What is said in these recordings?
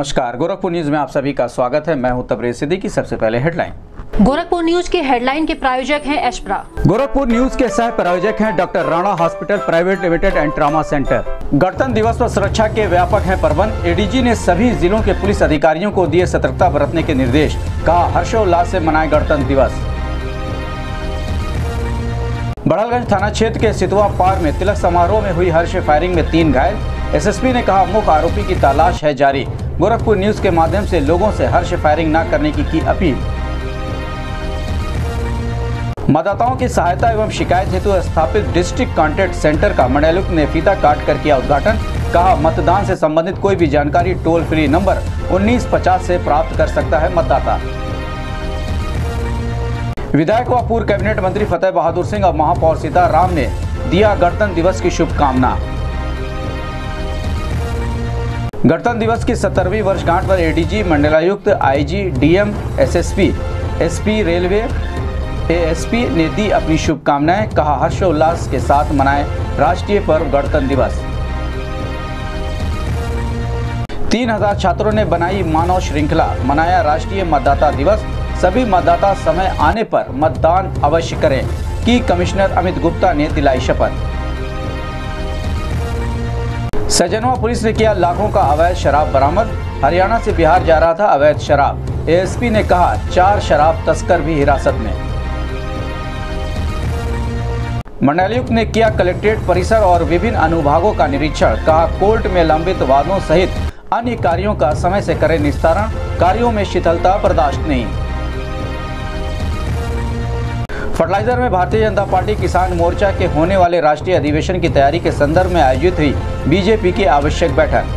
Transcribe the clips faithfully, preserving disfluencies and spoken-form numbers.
नमस्कार, गोरखपुर न्यूज में आप सभी का स्वागत है। मैं हूं तबरेज सिद्दीकी। सबसे पहले हेडलाइन। गोरखपुर न्यूज के हेडलाइन के प्रायोजक हैं एशप्रा। गोरखपुर न्यूज के सह प्रायोजक हैं doctor Rana hospital private limited and trauma centre. गणतंत्र दिवस पर सुरक्षा के व्यापक हैं प्रबंध। एडीजी ने सभी जिलों के पुलिस अधिकारियों को दिए सतर्कता बरतने के निर्देश। कहा हर्षोल्लास से मनाए गणतंत्र दिवस। बड़हलगंज थाना क्षेत्र के सितवा पार में तिलक समारोह में हुई हर्ष फायरिंग में तीन घायल। एसएसपी ने कहा मुख्य आरोपी की तलाश है जारी। गोरखपुर न्यूज के माध्यम से लोगों से हर्ष फायरिंग न करने की की अपील। मतदाताओं की सहायता एवं शिकायत हेतु स्थापित डिस्ट्रिक्ट कॉन्टैक्ट सेंटर का मंडलायुक्त ने फीता काट कर किया उद्घाटन। कहा मतदान से संबंधित कोई भी जानकारी टोल फ्री नंबर उन्नीस पचास से प्राप्त कर सकता है मतदाता। विधायक व पूर्व कैबिनेट मंत्री फतेह बहादुर सिंह और महापौर सीताराम ने दिया गणतंत्र दिवस की शुभकामना। गणतंत्र दिवस की सत्तरवीं वर्षगांठ पर एडीजी, मंडलायुक्त, IG, DM, SSP, SP railway, ASP ने दी अपनी शुभकामनाएं। कहा हर्षोल्लास के साथ मनाए राष्ट्रीय पर्व गणतंत्र दिवस। तीन हजार छात्रों ने बनाई मानव श्रृंखला, मनाया राष्ट्रीय मतदाता दिवस। सभी मतदाता समय आने पर मतदान अवश्य करें की कमिश्नर अमित गुप्ता ने दिलाई शपथ। सजनवा पुलिस ने किया लाखों का अवैध शराब बरामद। हरियाणा से बिहार जा रहा था अवैध शराब। एएसपी ने कहा चार शराब तस्कर भी हिरासत में। मंडलायुक्त ने किया कलेक्ट्रेट परिसर और विभिन्न अनुभागों का निरीक्षण। कहा कोर्ट में लंबित वादों सहित अन्य कार्यों का समय से करें निस्तारण। कार्यों में शिथिलता बर्दाश्त नहीं। फर्टिलाइजर में भारतीय जनता पार्टी किसान मोर्चा के होने वाले राष्ट्रीय अधिवेशन की तैयारी के संदर्भ में आयोजित हुई बीजेपी की आवश्यक बैठक।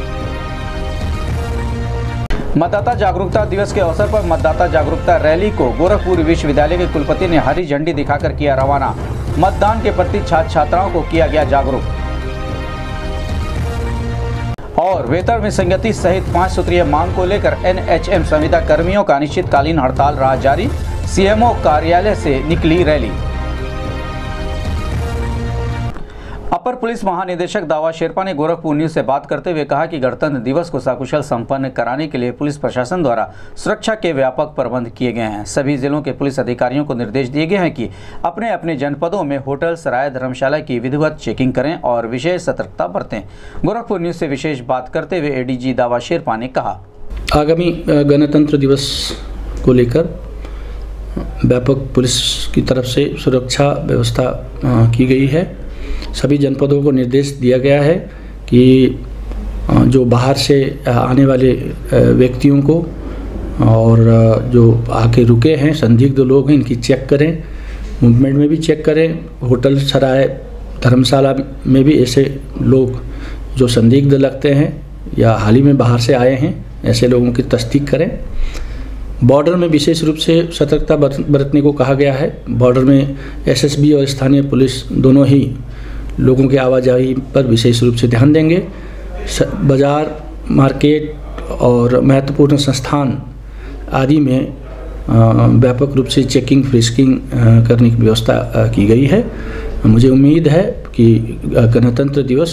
मतदाता जागरूकता दिवस के अवसर पर मतदाता जागरूकता रैली को गोरखपुर विश्वविद्यालय के कुलपति ने हरी झंडी दिखाकर किया रवाना। मतदान के प्रति छात्र छात्राओं को किया गया जागरूक। और वेतन में संगति सहित पांच सूत्रीय मांग को लेकर एनएचएम संविदा कर्मियों का अनिश्चितकालीन हड़ताल रहा जारी। सीएमओ कार्यालय से निकली रैली। अपर पुलिस महानिदेशक दावा शेरपा ने गोरखपुर न्यूज से बात करते हुए कहा कि गणतंत्र दिवस को सकुशल संपन्न कराने के लिए पुलिस प्रशासन द्वारा सुरक्षा के व्यापक प्रबंध किए गए हैं। सभी जिलों के पुलिस अधिकारियों को निर्देश दिए गए हैं कि अपने अपने जनपदों में होटल, सराय, धर्मशाला की विधिवत चेकिंग करें और विशेष सतर्कता बरतें। गोरखपुर न्यूज से विशेष बात करते हुए एडीजी दावा शेरपा ने कहा आगामी गणतंत्र दिवस को लेकर व्यापक पुलिस की तरफ से सुरक्षा व्यवस्था की गई है। सभी जनपदों को निर्देश दिया गया है कि जो बाहर से आने वाले व्यक्तियों को और जो आके रुके हैं संदिग्ध लोग हैं इनकी चेक करें, मूवमेंट में भी चेक करें। होटल, सराय, धर्मशाला में भी ऐसे लोग जो संदिग्ध लगते हैं या हाल ही में बाहर से आए हैं ऐसे लोगों की तस्दीक करें। बॉर्डर में विशेष रूप से सतर्कता बरतने को कहा गया है। बॉर्डर में एसएसबी और स्थानीय पुलिस दोनों ही लोगों की आवाजाही पर विशेष रूप से ध्यान देंगे। बाजार, मार्केट और महत्वपूर्ण संस्थान आदि में व्यापक रूप से चेकिंग, फ्रिस्किंग करने की व्यवस्था की गई है। मुझे उम्मीद है कि गणतंत्र दिवस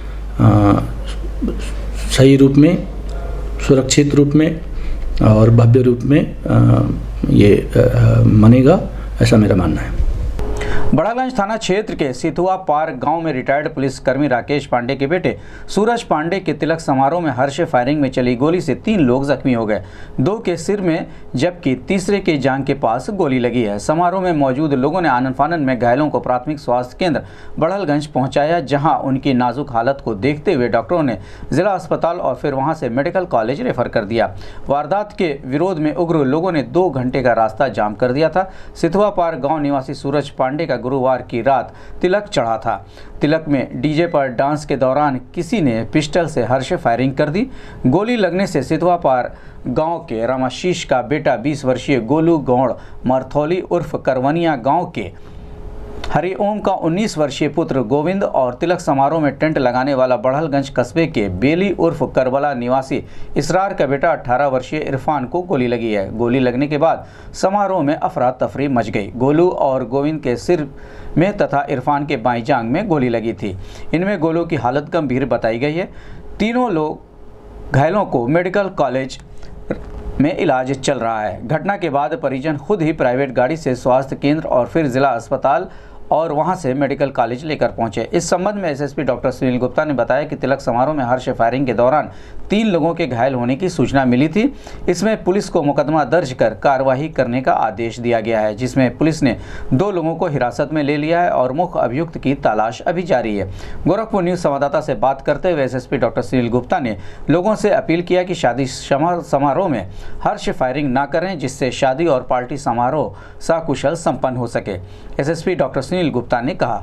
सही रूप में, सुरक्षित रूप में और भव्य रूप में ये मनेगा, ऐसा मेरा मानना है। बड़हलगंज थाना क्षेत्र के सितवा पार गांव में रिटायर्ड पुलिसकर्मी राकेश पांडे के बेटे सूरज पांडे के तिलक समारोह में हर्ष फायरिंग में चली गोली से तीन लोग जख्मी हो गए। दो के सिर में जबकि तीसरे के जांघ के पास गोली लगी है। समारोह में मौजूद लोगों ने आनन फानन में घायलों को प्राथमिक स्वास्थ्य केंद्र बड़हलगंज पहुंचाया, जहां उनकी नाजुक हालत को देखते हुए डॉक्टरों ने जिला अस्पताल और फिर वहां से मेडिकल कॉलेज रेफर कर दिया। वारदात के विरोध में उग्र लोगों ने दो घंटे का रास्ता जाम कर दिया था। सितवा पार गाँव निवासी सूरज पांडे का गुरुवार की रात तिलक चढ़ा था। तिलक में डीजे पर डांस के दौरान किसी ने पिस्टल से हर्ष फायरिंग कर दी। गोली लगने से सितवा पार गांव के रामाशीष का बेटा बीस वर्षीय गोलू गौड़ मरथौली उर्फ करवनिया गांव के हरिओम का उन्नीस वर्षीय पुत्र गोविंद और तिलक समारोह में टेंट लगाने वाला बड़हलगंज कस्बे के बेली उर्फ करबला निवासी इसरार का बेटा अठारह वर्षीय इरफान को गोली लगी है। गोली लगने के बाद समारोह में अफरा तफरी मच गई। गोलू और गोविंद के सिर में तथा इरफान के बाईं जांघ में गोली लगी थी। इनमें गोलू की हालत गंभीर बताई गई है। तीनों लोग घायलों को मेडिकल कॉलेज में इलाज चल रहा है। घटना के बाद परिजन खुद ही प्राइवेट गाड़ी से स्वास्थ्य केंद्र और फिर जिला अस्पताल और वहां से मेडिकल कॉलेज लेकर पहुंचे। इस संबंध में एसएसपी डॉक्टर सुनील गुप्ता ने बताया कि तिलक समारोह में हर्ष फायरिंग के दौरान तीन लोगों के घायल होने की सूचना मिली थी। इसमें पुलिस को मुकदमा दर्ज कर कार्रवाई करने का आदेश दिया गया है, जिसमें पुलिस ने दो लोगों को हिरासत में ले लिया है और मुख्य अभियुक्त की तलाश अभी जारी है। गोरखपुर न्यूज संवाददाता से बात करते हुए एसएसपी डॉक्टर सुनील गुप्ता ने लोगों से अपील किया कि शादी समारोह में हर्ष फायरिंग न करें, जिससे शादी और पार्टी समारोह सकुशल संपन्न हो सके। एसएसपी डॉक्टर सुनील गुप्ता ने कहा,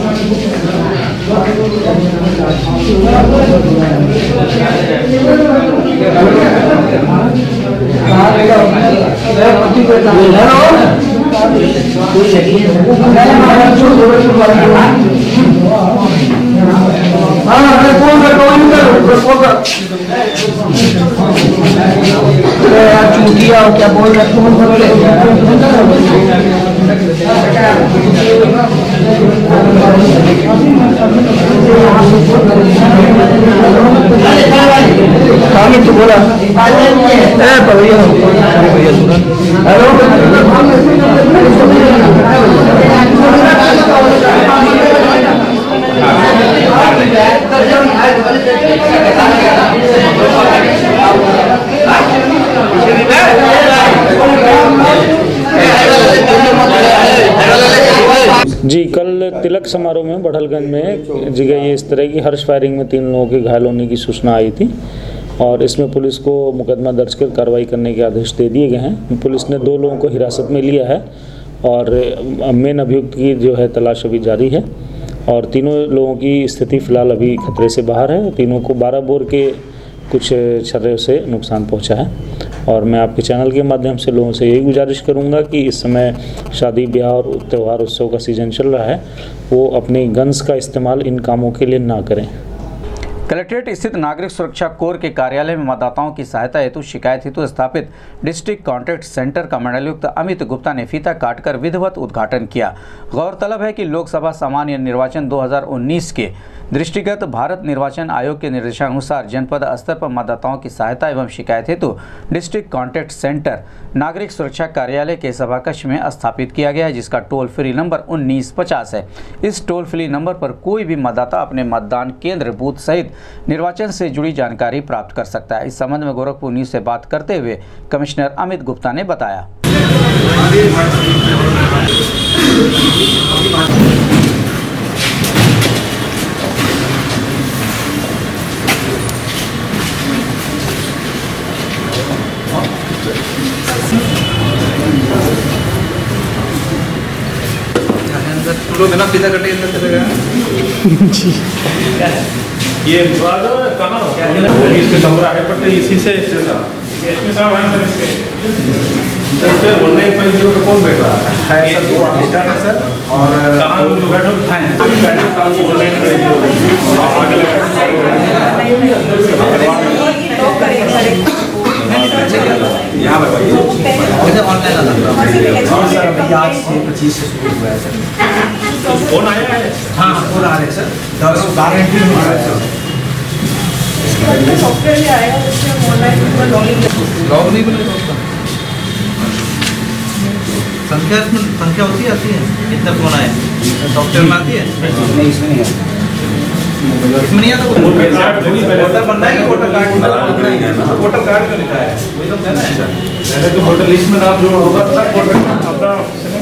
चूतिया क्या बोल रहे तो बोला जी, कल तिलक समारोह में बढ़लगंज में जगह ये इस तरह की हर्ष फायरिंग में तीन लोगों के घायल होने की सूचना आई थी और इसमें पुलिस को मुकदमा दर्ज कर कार्रवाई करने के आदेश दे दिए गए हैं। पुलिस ने दो लोगों को हिरासत में लिया है और मेन अभियुक्त की जो है तलाश अभी जारी है और तीनों लोगों की स्थिति फिलहाल अभी खतरे से बाहर है। तीनों को बारह बोर के कुछ छर्रे से नुकसान पहुंचा है और मैं आपके चैनल के माध्यम से लोगों से यही गुजारिश करूंगा कि इस समय शादी ब्याह और त्यौहार उत्सव का सीज़न चल रहा है, वो अपने गन्स का इस्तेमाल इन कामों के लिए ना करें। कलेक्ट्रेट स्थित नागरिक सुरक्षा कोर के कार्यालय में मतदाताओं की सहायता हेतु शिकायत हेतु स्थापित डिस्ट्रिक्ट कॉन्टैक्ट सेंटर का मंडलायुक्त अमित गुप्ता ने फीता काटकर विधिवत उद्घाटन किया। गौरतलब है कि लोकसभा सामान्य निर्वाचन दो हज़ार उन्नीस के दृष्टिगत भारत निर्वाचन आयोग के निर्देशानुसार जनपद स्तर पर मतदाताओं की सहायता एवं शिकायत हेतु डिस्ट्रिक्ट कॉन्टैक्ट सेंटर नागरिक सुरक्षा कार्यालय के सभाकक्ष में स्थापित किया गया है, जिसका टोल फ्री नंबर उन्नीस पचास है। इस टोल फ्री नंबर पर कोई भी मतदाता अपने मतदान केंद्र बूथ सहित निर्वाचन से जुड़ी जानकारी प्राप्त कर सकता है। इस संबंध में गोरखपुर न्यूज से बात करते हुए कमिश्नर अमित गुप्ता ने बताया, बिना पिता कटे जी ये कहाँ इसके कमरा है पर इसी से इसमें सब है इसके बोलने पर जो कौन बैठ रहा है सर दो ऑफिसर है सर और कहाँ लोग बैठो हैं बैठो काम को बोलने के लिए यहाँ पर भाई ऑनलाइन आज से पच्चीस से शुरू हुआ है सर। फोन आया है? हाँ फोन आ रहे हैं सर, दस बारह एंट्री हो रहा है सर। सॉफ्टवेयर भी आएगा जिससे हम ऑनलाइन लॉगिन लॉग नहीं बनेगा उसका संख्या इसमें संख्या होती आती है कितना फोन आए सॉफ्टवेयर में आती है नहीं इसमें नहीं है इसमें नहीं आता वोटर बनना है वोटर कार्ड वोटर कार्ड का लिखा है वही तो कहना है सर पहले तो वोटर लिस्ट में नाम जो होगा तब वोटर अपना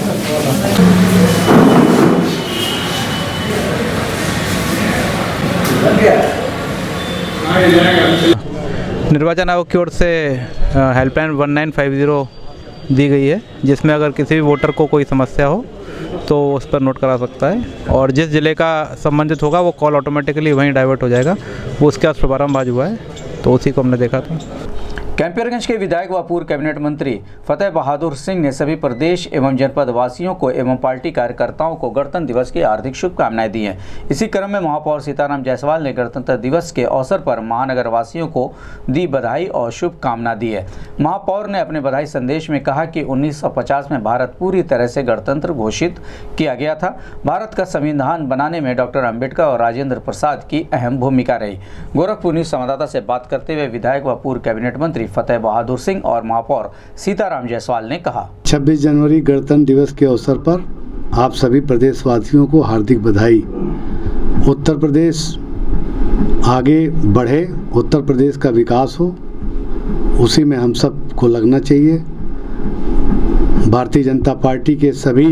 निर्वाचन आयोग की ओर से helpline one nine five zero दी गई है, जिसमें अगर किसी भी वोटर को कोई समस्या हो तो उस पर नोट करा सकता है और जिस ज़िले का संबंधित होगा वो कॉल ऑटोमेटिकली वहीं डाइवर्ट हो जाएगा। वो उसके बाद शुभारम्भ आज हुआ है तो उसी को हमने देखा था। कैंपियरगंज के विधायक व पूर्व कैबिनेट मंत्री फतेह बहादुर सिंह ने सभी प्रदेश एवं जनपद वासियों को एवं पार्टी कार्यकर्ताओं को गणतंत्र दिवस की हार्दिक शुभकामनाएं दी हैं। इसी क्रम में महापौर सीताराम जायसवाल ने गणतंत्र दिवस के अवसर पर महानगर वासियों को दी बधाई और शुभकामना दी है। महापौर ने अपने बधाई संदेश में कहा कि उन्नीस सौ पचास में भारत पूरी तरह से गणतंत्र घोषित किया गया था। भारत का संविधान बनाने में डॉक्टर अम्बेडकर और राजेंद्र प्रसाद की अहम भूमिका रही। गोरखपुर न्यूज संवाददाता से बात करते हुए विधायक व पूर्व कैबिनेट मंत्री फतेह बहादुर सिंह और महापौर सीताराम जायसवाल ने कहा, छब्बीस जनवरी गणतंत्र दिवस के अवसर पर आप सभी प्रदेशवासियों को हार्दिक बधाई। उत्तर प्रदेश आगे बढ़े, उत्तर प्रदेश का विकास हो, उसी में हम सब को लगना चाहिए। भारतीय जनता पार्टी के सभी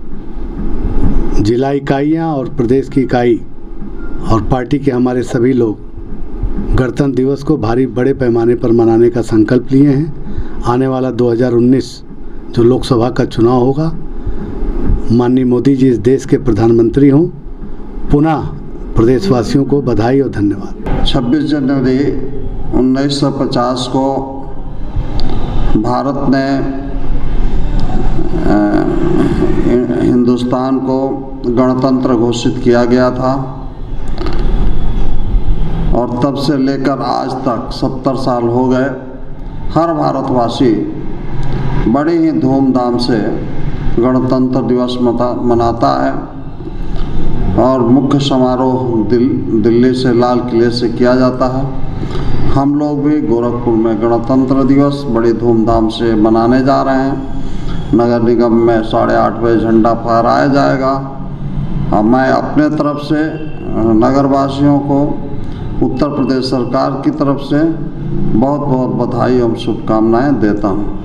जिला इकाइयाँ और प्रदेश की इकाई और पार्टी के हमारे सभी लोग गणतंत्र दिवस को भारी बड़े पैमाने पर मनाने का संकल्प लिए हैं। आने वाला दो हज़ार उन्नीस जो लोकसभा का चुनाव होगा, माननीय मोदी जी इस देश के प्रधानमंत्री हों। पुनः प्रदेशवासियों को बधाई और धन्यवाद। छब्बीस जनवरी उन्नीस सौ पचास को भारत ने हिंदुस्तान को गणतंत्र घोषित किया गया था और तब से लेकर आज तक सत्तर साल हो गए। हर भारतवासी बड़ी ही धूमधाम से गणतंत्र दिवस मनाता है और मुख्य समारोह दिल, दिल्ली से लाल किले से किया जाता है। हम लोग भी गोरखपुर में गणतंत्र दिवस बड़ी धूमधाम से मनाने जा रहे हैं। नगर निगम में साढ़े आठ बजे झंडा फहराया जाएगा और मैं अपने तरफ से नगरवासियों को उत्तर प्रदेश सरकार की तरफ से बहुत बहुत बधाई एवं शुभकामनाएं देता हूं।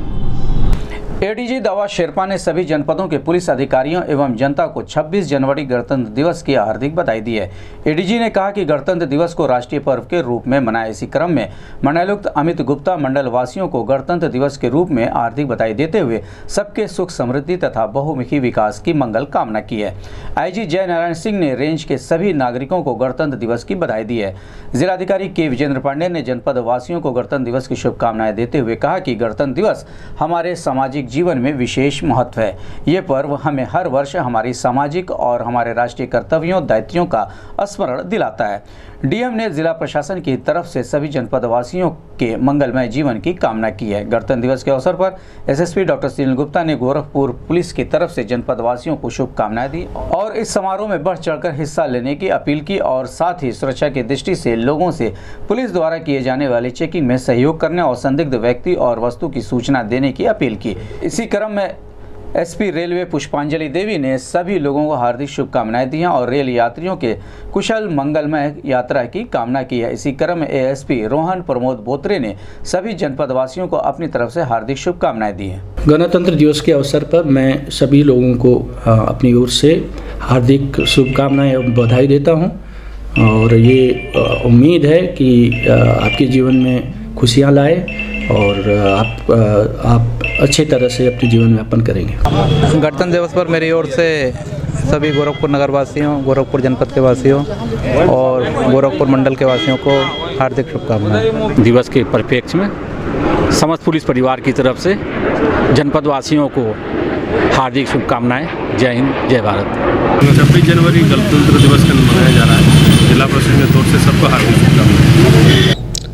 एडीजी दावा शेरपा ने सभी जनपदों के पुलिस अधिकारियों एवं जनता को छब्बीस जनवरी गणतंत्र दिवस की हार्दिक बधाई दी है। एडीजी ने कहा कि गणतंत्र दिवस को राष्ट्रीय पर्व के रूप में मनाए। इसी क्रम में मंडलायुक्त अमित गुप्ता मंडल वासियों को गणतंत्र दिवस के रूप में हार्दिक बधाई देते हुए सबके सुख समृद्धि तथा बहुमुखी विकास की मंगल कामना की है। आईजी जय नारायण सिंह ने रेंज के सभी नागरिकों को गणतंत्र दिवस की बधाई दी है। जिलाधिकारी के विजेंद्र पांडे ने जनपद वासियों को गणतंत्र दिवस की शुभकामनाएं देते हुए कहा कि गणतंत्र दिवस हमारे सामाजिक जीवन में विशेष महत्व है। ये पर्व हमें हर वर्ष हमारी सामाजिक और हमारे राष्ट्रीय कर्तव्यों दायित्वों का स्मरण दिलाता है। डीएम ने जिला प्रशासन की तरफ से सभी जनपद वासियों के मंगलमय जीवन की कामना की है। गणतंत्र दिवस के अवसर पर एसएसपी डॉक्टर सुनील गुप्ता ने गोरखपुर पुलिस की तरफ से जनपद वासियों को शुभकामनाएं दी और इस समारोह में बढ़ चढ़कर हिस्सा लेने की अपील की और साथ ही सुरक्षा की दृष्टि से लोगों से पुलिस द्वारा किए जाने वाली चेकिंग में सहयोग करने और संदिग्ध व्यक्ति और वस्तु की सूचना देने की अपील की। इसी क्रम में एसपी रेलवे पुष्पांजलि देवी ने सभी लोगों को हार्दिक शुभकामनाएं दी हैं और रेल यात्रियों के कुशल मंगलमय यात्रा की कामना की है। इसी क्रम में एएसपी रोहन प्रमोद बोत्रे ने सभी जनपद वासियों को अपनी तरफ से हार्दिक शुभकामनाएं दी हैं। गणतंत्र दिवस के अवसर पर मैं सभी लोगों को अपनी ओर से हार्दिक शुभकामनाएं एवं बधाई देता हूँ और ये उम्मीद है कि आपके जीवन में खुशियाँ लाए और आप आप अच्छे तरह से अपने जीवन यापन करेंगे। गणतंत्र दिवस पर मेरी ओर से सभी गोरखपुर नगर वासियों, गोरखपुर जनपद के वासियों और गोरखपुर मंडल के वासियों को हार्दिक शुभकामनाएं। दिवस के परिप्रेक्ष्य में समस्त पुलिस परिवार की तरफ से जनपद वासियों को हार्दिक शुभकामनाएं। जय हिंद, जय भारत। छब्बीस जनवरी गणतंत्र दिवस मनाया जा रहा है। जिला प्रशासन की ओर से सबको हार्दिक शुभकामनाएं।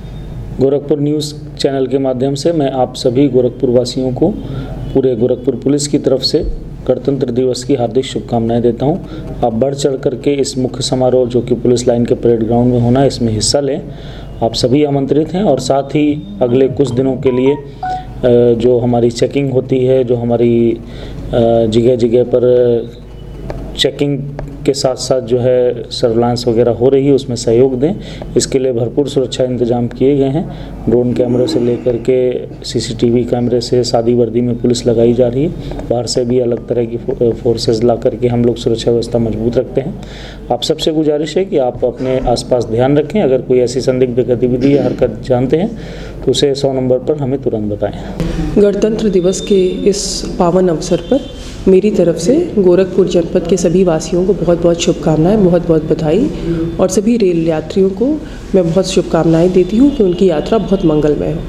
गोरखपुर न्यूज़ चैनल के माध्यम से मैं आप सभी गोरखपुर वासियों को पूरे गोरखपुर पुलिस की तरफ से गणतंत्र दिवस की हार्दिक शुभकामनाएं देता हूं। आप बढ़ चढ़ करके इस मुख्य समारोह जो कि पुलिस लाइन के परेड ग्राउंड में होना है, इसमें हिस्सा लें। आप सभी आमंत्रित हैं और साथ ही अगले कुछ दिनों के लिए जो हमारी चेकिंग होती है, जो हमारी जगह जगह पर चेकिंग के साथ साथ जो है सर्विलांस वगैरह हो रही है, उसमें सहयोग दें। इसके लिए भरपूर सुरक्षा इंतजाम किए गए हैं। ड्रोन कैमरे से लेकर के सीसीटीवी कैमरे से सादी वर्दी में पुलिस लगाई जा रही है। बाहर से भी अलग तरह की फोर्सेस ला करके हम लोग सुरक्षा व्यवस्था मजबूत रखते हैं। आप सबसे गुजारिश है कि आप अपने आसपास ध्यान रखें। अगर कोई ऐसी संदिग्ध गतिविधि या हरकत जानते हैं तो उसे सौ नंबर पर हमें तुरंत बताएं। गणतंत्र दिवस के इस पावन अवसर पर मेरी तरफ से गोरखपुर जनपद के सभी वासियों को बहुत बहुत शुभकामनाएं, बहुत बहुत बधाई और सभी रेल यात्रियों को मैं बहुत शुभकामनाएं देती हूं कि उनकी यात्रा बहुत मंगलमय हो।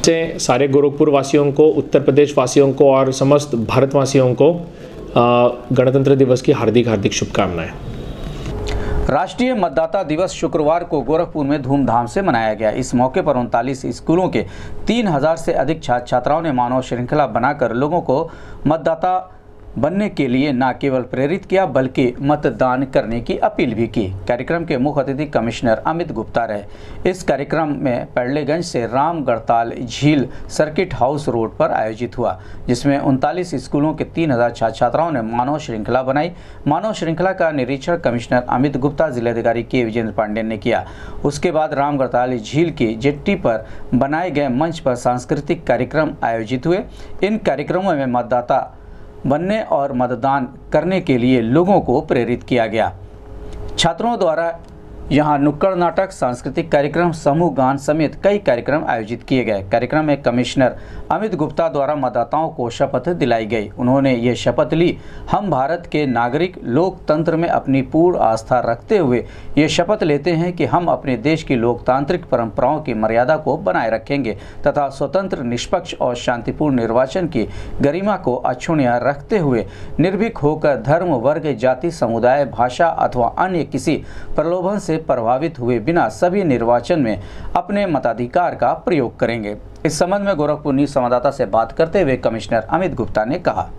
से सारे गोरखपुर वासियों को, उत्तर प्रदेश वासियों को और समस्त भारतवासियों को गणतंत्र दिवस की हार्दिक हार्दिक शुभकामनाएं। राष्ट्रीय मतदाता दिवस शुक्रवार को गोरखपुर में धूमधाम से मनाया गया। इस मौके पर उनतालीस स्कूलों के तीन हजार से अधिक छात्र छात्राओं ने मानव श्रृंखला बनाकर लोगों को मतदाता बनने के लिए न केवल प्रेरित किया बल्कि मतदान करने की अपील भी की। कार्यक्रम के मुख्य अतिथि कमिश्नर अमित गुप्ता रहे। इस कार्यक्रम में पैड़लेगंज से राम गढ़ताल झील सर्किट हाउस रोड पर आयोजित हुआ, जिसमें उनतालीस स्कूलों के तीन हजार छात्र छात्राओं ने मानव श्रृंखला बनाई। मानव श्रृंखला का निरीक्षण कमिश्नर अमित गुप्ता, जिलाधिकारी के विजेंद्र पांडे ने किया। उसके बाद राम गढ़ताल झील की जेट्टी पर बनाए गए मंच पर सांस्कृतिक कार्यक्रम आयोजित हुए। इन कार्यक्रमों में मतदाता बनने और मतदान करने के लिए लोगों को प्रेरित किया गया। छात्रों द्वारा यहाँ नुक्कड़ नाटक, सांस्कृतिक कार्यक्रम, समूह गान समेत कई कार्यक्रम आयोजित किए गए। कार्यक्रम में कमिश्नर अमित गुप्ता द्वारा मतदाताओं को शपथ दिलाई गई। उन्होंने ये शपथ ली, हम भारत के नागरिक लोकतंत्र में अपनी पूर्ण आस्था रखते हुए ये शपथ लेते हैं कि हम अपने देश की लोकतांत्रिक परंपराओं की मर्यादा को बनाए रखेंगे तथा स्वतंत्र, निष्पक्ष और शांतिपूर्ण निर्वाचन की गरिमा को अक्षुण्ण रखते हुए निर्भीक होकर धर्म, वर्ग, जाति, समुदाय, भाषा अथवा अन्य किसी प्रलोभन से प्रभावित हुए बिना सभी निर्वाचन में अपने मताधिकार का प्रयोग करेंगे। इस संबंध में गोरखपुर न्यूज संवाददाता से बात करते हुए कमिश्नर अमित गुप्ता ने कहा,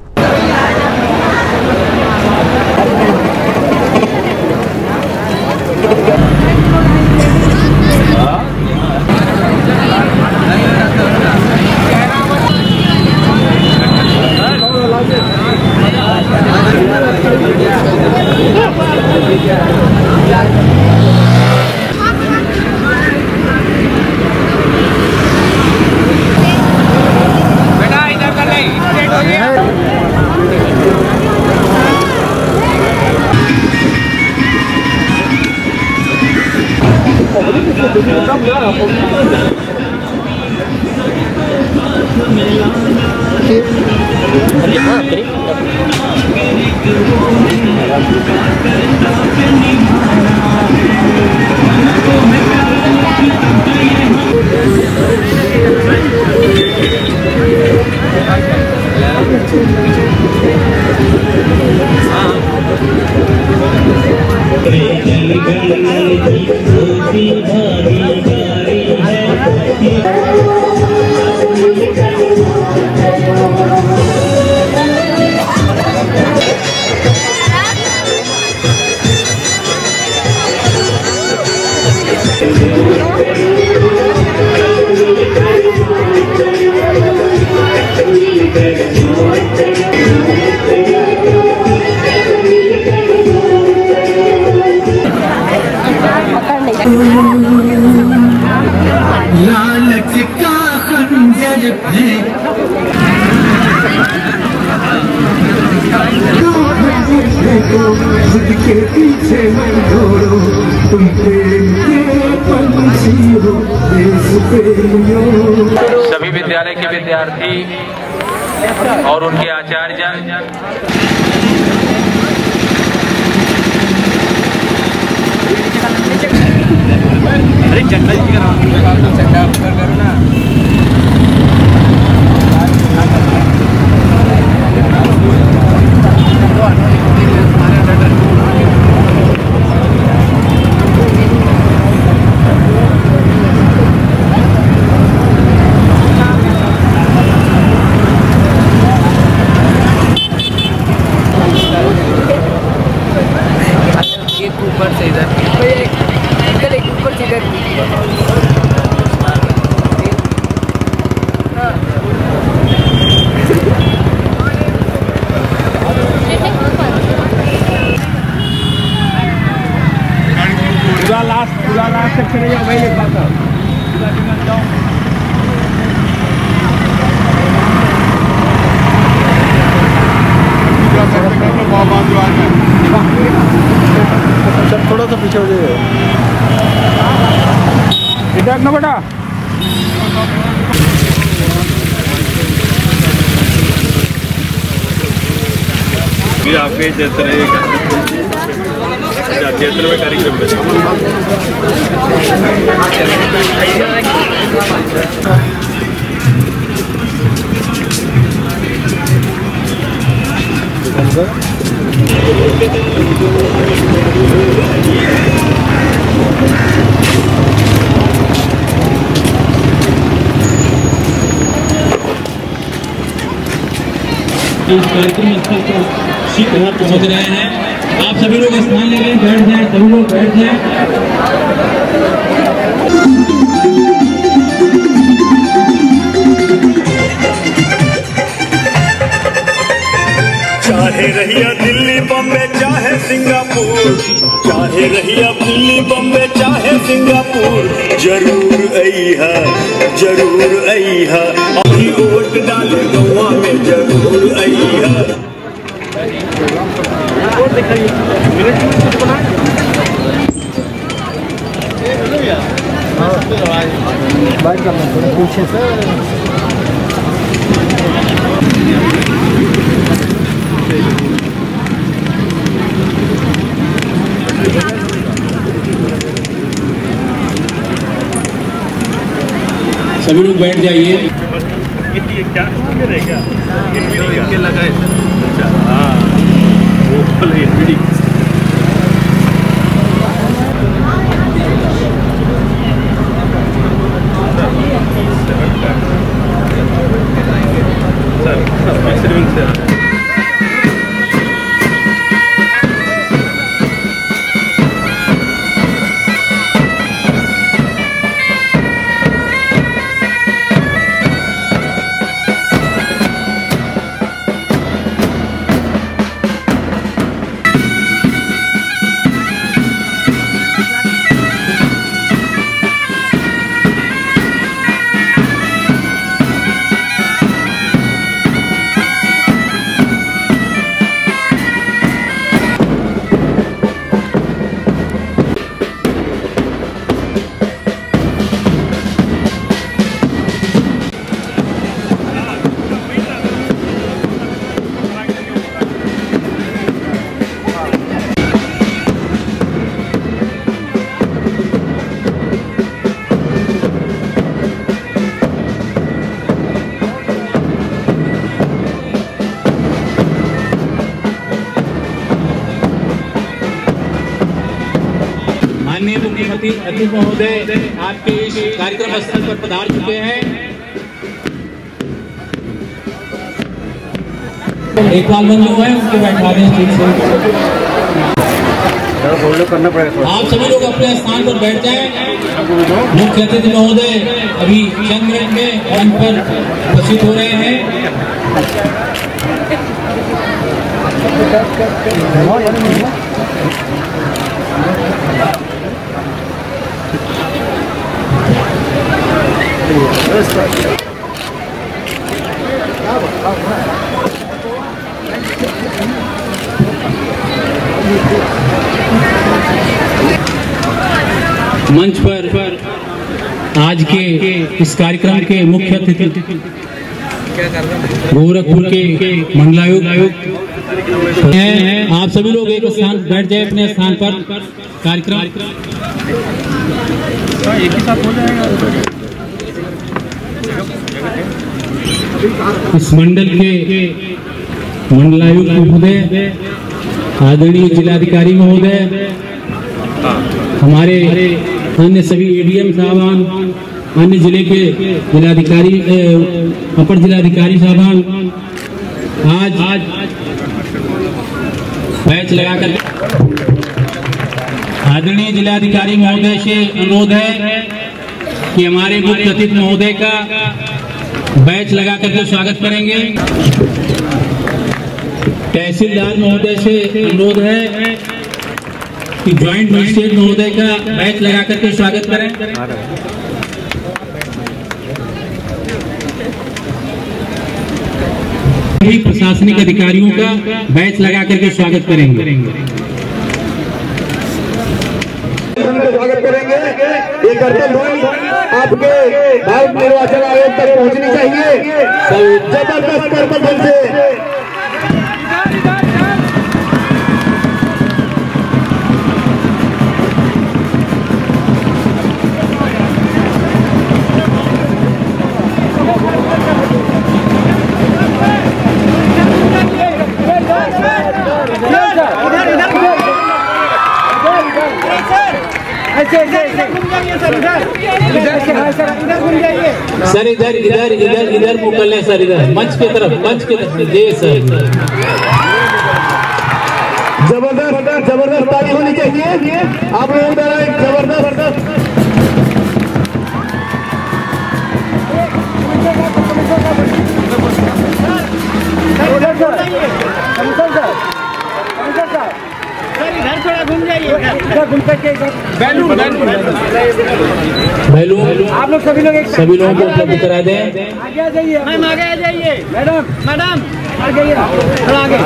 लालच का खंजर है खुद के पीछे न दौड़ो, तुम प्रेम के पंछी हो, देश प्रेमियों। सभी विद्यालय के विद्यार्थी और उनके आचार्य अरे चंदा जी चंदा करो ना। ऊपर से इधर ऊपर से इधर पूरा लास्ट पूरा लास्ट तक चले जाओ, वही लिखा था पूरा निकल जाओ। थोड़ा सा पीछे हो जाइए इधर ना बेटा। आपके क्षेत्र क्षेत्र में कार्यक्रम इस कार्यक्रम स्थल पर शीघ्र पहुंच रहे हैं। आप सभी लोग स्थान ले लें, बैठ जाएं, सभी लोग बैठ जाएं। चाहे रहिया दिल्ली बम्बे चाहे सिंगापुर, चाहे रहिया दिल्ली बम्बे चाहे सिंगापुर, जरूर अइहा जरूर अइहा, अभी वोट डाले गौवा में जरूर अइहा। बाइक करना थोड़ा पीछे से। सभी लोग बैठ जाइए। क्या रह गया इनके लगा है। अच्छा हाँ वो बोले माननीय मुख्यमंत्री अतिथि महोदय आपके इस कार्यक्रम स्थल पर पधार चुके हैं। एक बार बंद हुआ है उसके बैठा दें ठीक से। करना पड़ेगा। आप सभी लोग अपने स्थान पर बैठ जाएं। मुख्य अतिथि महोदय अभी चंद मिनट में मंच पर उपस्थित हो रहे हैं। मंच पर आज के इस कार्यक्रम के मुख्य अतिथि गोरखपुर के मंडलायुक्त हैं। आप सभी लोग एक स्थान बैठ जाए अपने स्थान पर। कार्यक्रम एक ही साथ हो जाएगा। इस मंडल के मंडलायुक्त महोदय, आदरणीय जिलाधिकारी महोदय, हमारे अन्य सभी एडीएम साहबान, अन्य जिले के जिलाधिकारी, अपर जिलाधिकारी साहबान, आज आज बैच लगाकर आदरणीय जिलाधिकारी महोदय से अनुरोध है कि हमारे मुख्य अतिथि महोदय का बैच लगा करके स्वागत करेंगे। तहसीलदार महोदय से अनुरोध है कि ज्वाइंट मजिस्ट्रेट महोदय का बैच लगा करके स्वागत करें। सभी प्रशासनिक अधिकारियों का बैच लगा करके स्वागत करेंगे। स्वागत करेंगे। ये कर्तव्य आपके भारत निर्वाचन आयोग तक पहुंचनी चाहिए। जबरदस्त कर्तव्य से Let's go! सर इधर इधर इधर इधर मुंह कर लें सर, इधर मंच की तरफ, मंच की तरफ। जी सर, जबरदस्त जबरदस्त ताली होनी चाहिए आप लोगों द्वारा, एक जबरदस्त। इधर थोड़ा घूम जाइए, घूम करके बैलून बैलून आप लोग सभी लोग एक सभी लोगों को उपलब्ध करा दें। आगे आ जाइए, मैम आगे आ जाइए, मैडम मैडम आगे आइए, थोड़ा आगे।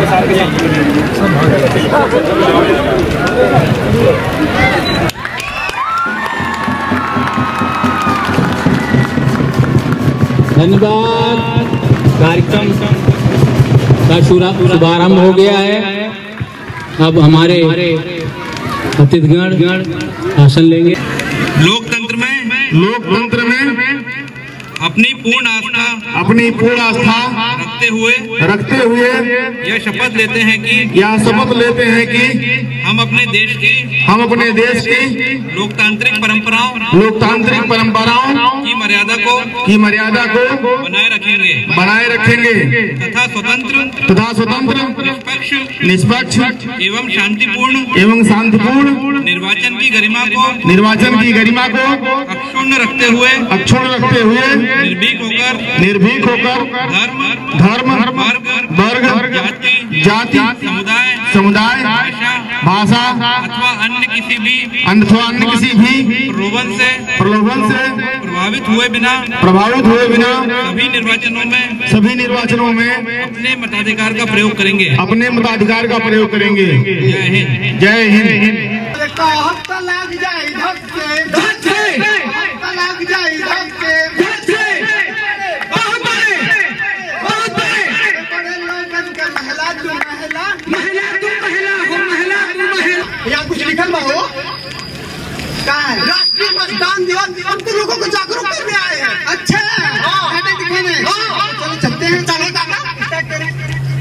धन्यवाद। कार्यक्रम का शुभारंभ हो गया है। अब हमारे अतिथिगण भाषण लेंगे। लोकतंत्र में लोकतंत्र में अपनी पूर्ण आस्था अपनी पूर्ण आस्था रखते हुए रखते हुए यह शपथ लेते हैं कि यह शपथ लेते हैं कि हम अपने देश की हम अपने देश की लोकतांत्रिक परंपराओं लोकतांत्रिक परंपराओं की मर्यादा को की मर्यादा को बनाए रखेंगे बनाए रखेंगे तथा स्वतंत्र तथा स्वतंत्र निष्पक्ष निष्पक्ष एवं शांतिपूर्ण एवं शांतिपूर्ण निर्वाचन की गरिमा को निर्वाचन की गरिमा को अक्षुण्ण रखते हुए अक्षुण्ण रखते हुए निर्भीक होकर निर्भीक होकर धर्म धर्म वर्ग वर्ग जाति जाति समुदाय समुदाय भाषा अथवा अन्य किसी भी अथवा अन्य किसी भी प्रलोभन से प्रलोभन से प्रभावित हुए बिना प्रभावित हुए बिना सभी निर्वाचनों में सभी निर्वाचनों में अपने मताधिकार का प्रयोग करेंगे अपने मताधिकार का प्रयोग करेंगे। जय हिंद। जय हिंद। कुछ लिखल बा हो का है राष्ट्रीय मतदान दिवस, हम तो लोगों को जागरूक करने आए हैं। अच्छा कहने दिखाने चलो चलते हैं, चलो काका क्या करें।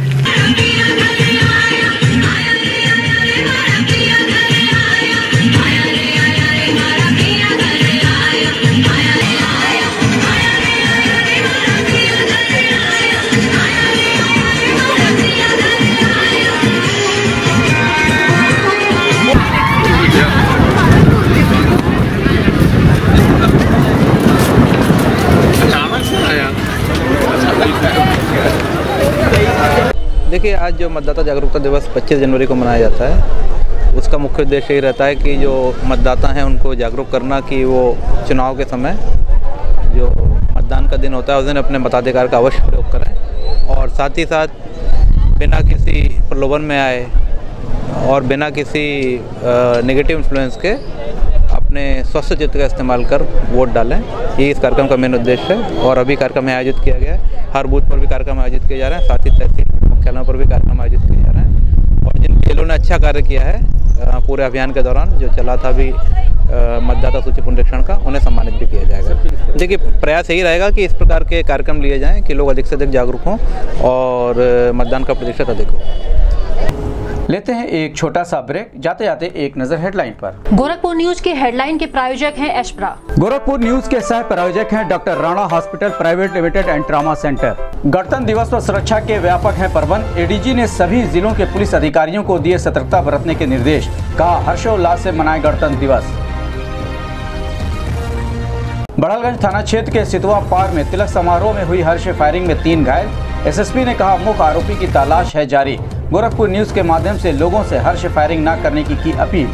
देखिए, आज जो मतदाता जागरूकता दिवस पच्चीस जनवरी को मनाया जाता है, उसका मुख्य उद्देश्य ये रहता है कि जो मतदाता हैं उनको जागरूक करना कि वो चुनाव के समय जो मतदान का दिन होता है उस दिन अपने मताधिकार का अवश्य प्रयोग करें और साथ ही साथ बिना किसी प्रलोभन में आए और बिना किसी नेगेटिव इन्फ्लुएंस के अपने स्वस्थ चित्त का इस्तेमाल कर वोट डालें। ये इस कार्यक्रम का मेन उद्देश्य है और अभी कार्यक्रम आयोजित किया गया है। हर बूथ पर भी कार्यक्रम आयोजित किए जा रहे हैं, साथ ही तहसील मुख्यालयों पर भी कार्यक्रम आयोजित किए जा रहे हैं। और जिन खेलों ने अच्छा कार्य किया है पूरे अभियान के दौरान जो चला था अभी मतदाता सूची पुनरीक्षण का, उन्हें सम्मानित भी किया जाएगा। देखिए, प्रयास यही रहेगा कि इस प्रकार के कार्यक्रम लिए जाएँ कि लोग अधिक से अधिक जागरूक हों और मतदान का प्रतिशत अधिक हो। लेते हैं एक छोटा सा ब्रेक, जाते जाते एक नजर हेडलाइन पर। गोरखपुर न्यूज के हेडलाइन के प्रायोजक हैं एशप्रा। गोरखपुर न्यूज के सह प्रायोजक हैं doctor Rana hospital private limited and trauma centre. गणतंत्र दिवस पर सुरक्षा के व्यापक है प्रबंध। एडीजी ने सभी जिलों के पुलिस अधिकारियों को दिए सतर्कता बरतने के निर्देश, कहा हर्षोल्लास से मनाए गणतंत्र दिवस। बड़हलगंज थाना क्षेत्र के सितवा पार में तिलक समारोह में हुई हर्ष फायरिंग में तीन घायल। एसएसपी ने कहा मुख्य आरोपी की तलाश है जारी। गोरखपुर न्यूज के माध्यम से लोगों से हर्ष फायरिंग न करने की की अपील।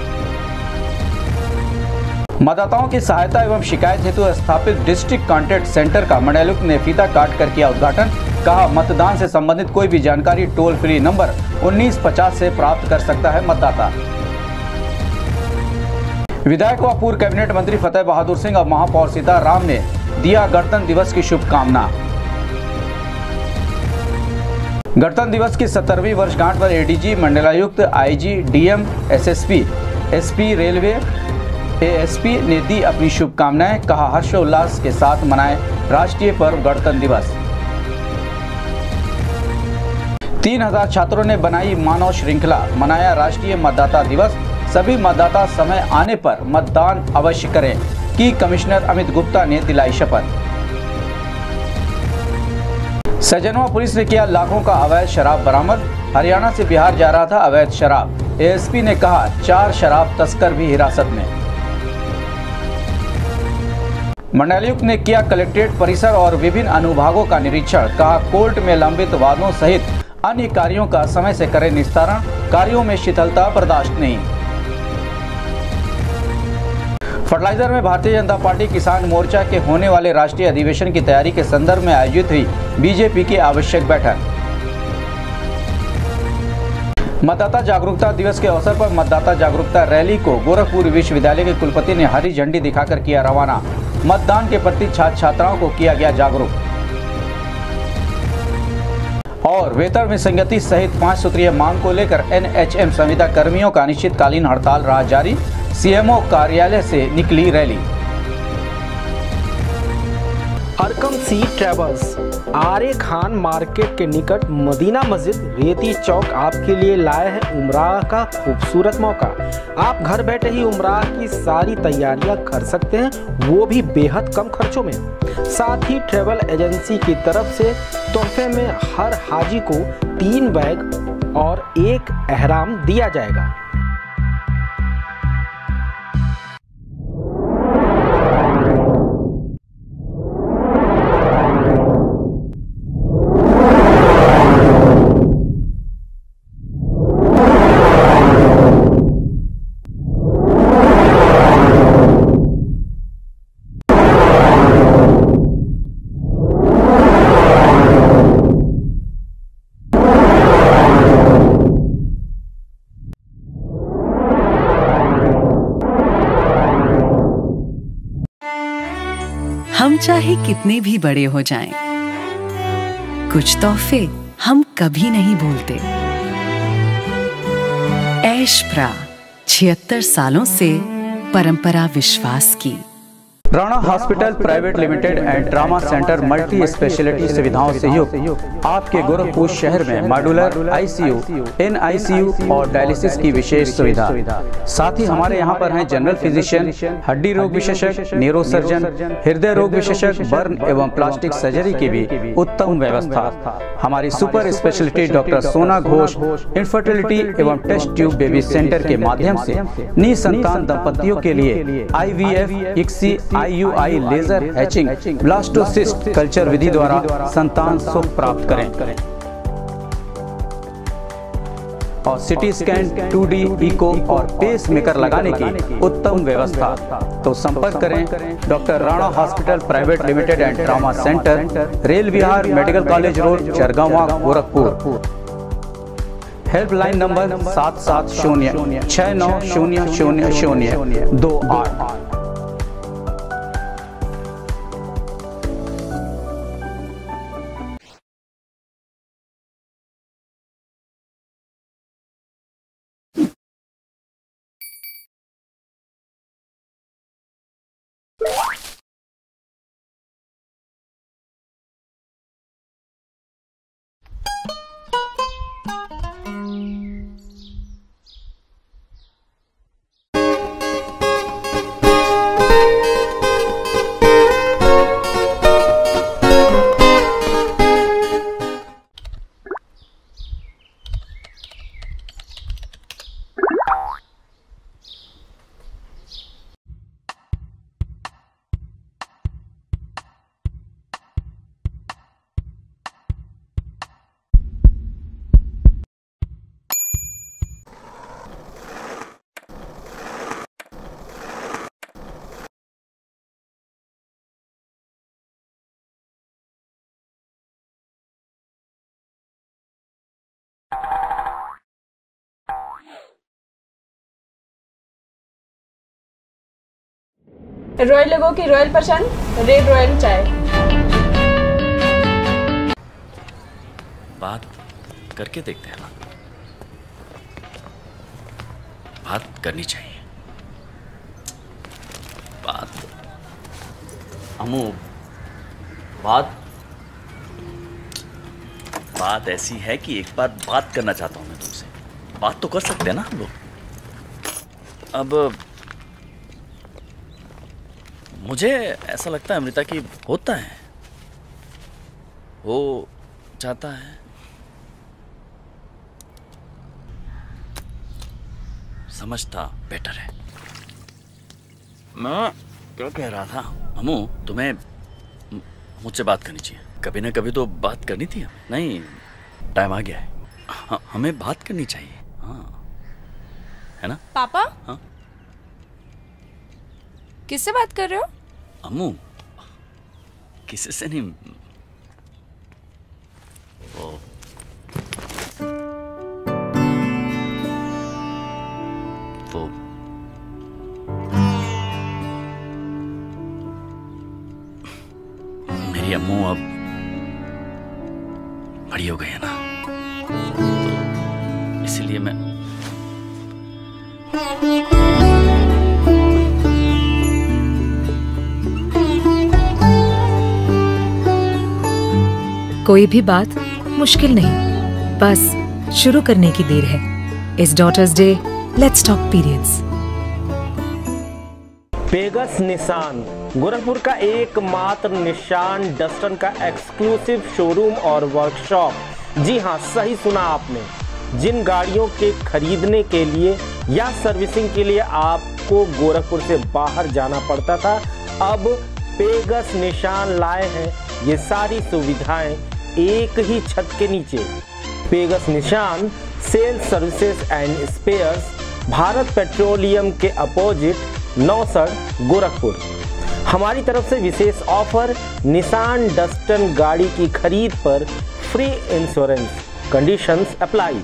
मतदाताओं की सहायता एवं शिकायत हेतु स्थापित डिस्ट्रिक्ट कॉन्टैक्ट सेंटर का मंडलायुक्त ने फीता काट कर किया उद्घाटन। कहा मतदान से संबंधित कोई भी जानकारी टोल फ्री नंबर उन्नीस पचास से प्राप्त कर सकता है मतदाता। विधायक व पूर्व कैबिनेट मंत्री फतेह बहादुर सिंह और महापौर सीताराम ने दिया गणतंत्र दिवस की शुभकामना। गणतंत्र दिवस की सत्तरवीं वर्षगांठ पर एडीजी, मंडलायुक्त, IG, DM, SSP, SP railway, ASP ने दी अपनी शुभकामनाएं। कहा हर्षोल्लास के साथ मनाए राष्ट्रीय पर्व गणतंत्र दिवस। तीन हजार छात्रों ने बनाई मानव श्रृंखला, मनाया राष्ट्रीय मतदाता दिवस। सभी मतदाता समय आने पर मतदान अवश्य करें। की कमिश्नर अमित गुप्ता ने दिलाई शपथ। सजनवा पुलिस ने किया लाखों का अवैध शराब बरामद। हरियाणा से बिहार जा रहा था अवैध शराब। एएसपी ने कहा चार शराब तस्कर भी हिरासत में। मंडलायुक्त ने किया कलेक्ट्रेट परिसर और विभिन्न अनुभागों का निरीक्षण। कहा कोर्ट में लंबित वादों सहित अन्य कार्यों का समय से करें निस्तारण। कार्यों में शिथिलता बर्दाश्त नहीं। फर्टिलाइजर में भारतीय जनता पार्टी किसान मोर्चा के होने वाले राष्ट्रीय अधिवेशन की तैयारी के संदर्भ में आयोजित हुई बीजेपी की आवश्यक बैठक। मतदाता जागरूकता दिवस के अवसर पर मतदाता जागरूकता रैली को गोरखपुर विश्वविद्यालय के कुलपति ने हरी झंडी दिखाकर किया रवाना। मतदान के प्रति छात्र छात्राओं को किया गया जागरूक। और वेतन में संगति सहित पांच सूत्रीय मांग को लेकर एनएचएम संविदा कर्मियों का अनिश्चितकालीन हड़ताल रहा जारी। सीएमओ कार्यालय से निकली रैली। अरकम सी ट्रेवल्स आरे खान मार्केट के निकट मदीना मस्जिद रेती चौक आपके लिए लाए हैं उम्राह का खूबसूरत मौका। आप घर बैठे ही उम्राह की सारी तैयारियां कर सकते हैं, वो भी बेहद कम खर्चों में। साथ ही ट्रेवल एजेंसी की तरफ से तोहफे में हर हाजी को तीन बैग और एक एहराम दिया जाएगा। हम चाहे कितने भी बड़े हो जाएं, कुछ तोहफे हम कभी नहीं भूलते। ऐशप्रा छिहत्तर सालों से परंपरा विश्वास की। Rana hospital private limited and trauma centre multi speciality सुविधाओं से युक्त आपके गोरखपुर शहर में मॉड्यूलर आईसीयू, एनआईसीयू और डायलिसिस की विशेष सुविधा। साथ ही हमारे यहाँ पर हैं जनरल फिजिशियन, हड्डी रोग विशेषज्ञ, न्यूरो सर्जन, हृदय रोग विशेषज्ञ, बर्न एवं प्लास्टिक सर्जरी की भी उत्तम व्यवस्था। हमारी super speciality doctor Sona Ghosh infertility एवं टेस्ट ट्यूब बेबी सेंटर के माध्यम से निसंतान दंपतियों के लिए IVF, ICSI, IUI, laser hatching, blastocyst culture विधि द्वारा संतान सुख प्राप्त करें और CT scan, two D, echo और पेस मेकर लगाने की उत्तम व्यवस्था। तो संपर्क करें doctor Rana hospital private limited and trauma centre, Rail Vihar, medical college road, Chargaon, Gorakhpur. Helpline number सात सात शून्य छह नौ शून्य शून्य शून्य दो आठ। रॉयल लोगों की रॉयल पसंद, रेड रॉयल चाय। बात करके देखते हैं ना, बात करनी चाहिए। बात अमू बात बात ऐसी है कि एक बार बात करना चाहता हूं मैं तुमसे। बात तो कर सकते हैं ना हम लोग। अब मुझे ऐसा लगता है अमृता कि होता है, वो चाहता है। समझता बेटर है। मैं क्या कह रहा था, अमू तुम्हें मुझसे बात करनी चाहिए। कभी ना कभी तो बात करनी थी हमें। नहीं, टाइम आ गया है, ह- हमें बात करनी चाहिए। हाँ, है ना पापा? हाँ? किससे बात कर रहे हो? अम्मू, किसी से नहीं। ओ, वो मेरी अम्मू अब बड़ी हो गई है ना, तो इसलिए मैं कोई भी बात मुश्किल नहीं, बस शुरू करने की देर है। इस daughters day let's talk periods. Pegas Nissan Gorakhpur का एकमात्र निशान डस्टन का एक्सक्लूसिव शोरूम और वर्कशॉप। जी हाँ, सही सुना आपने। जिन गाड़ियों के खरीदने के लिए या सर्विसिंग के लिए आपको गोरखपुर से बाहर जाना पड़ता था, अब पेगस निशान लाए हैं ये सारी सुविधाएं एक ही छत के नीचे। Pegas Nissan sales services and spares, Bharat petroleum के अपोजिट नौसड़ गोरखपुर। हमारी तरफ से विशेष ऑफर, निसान डस्टन गाड़ी की खरीद पर free insurance, conditions apply.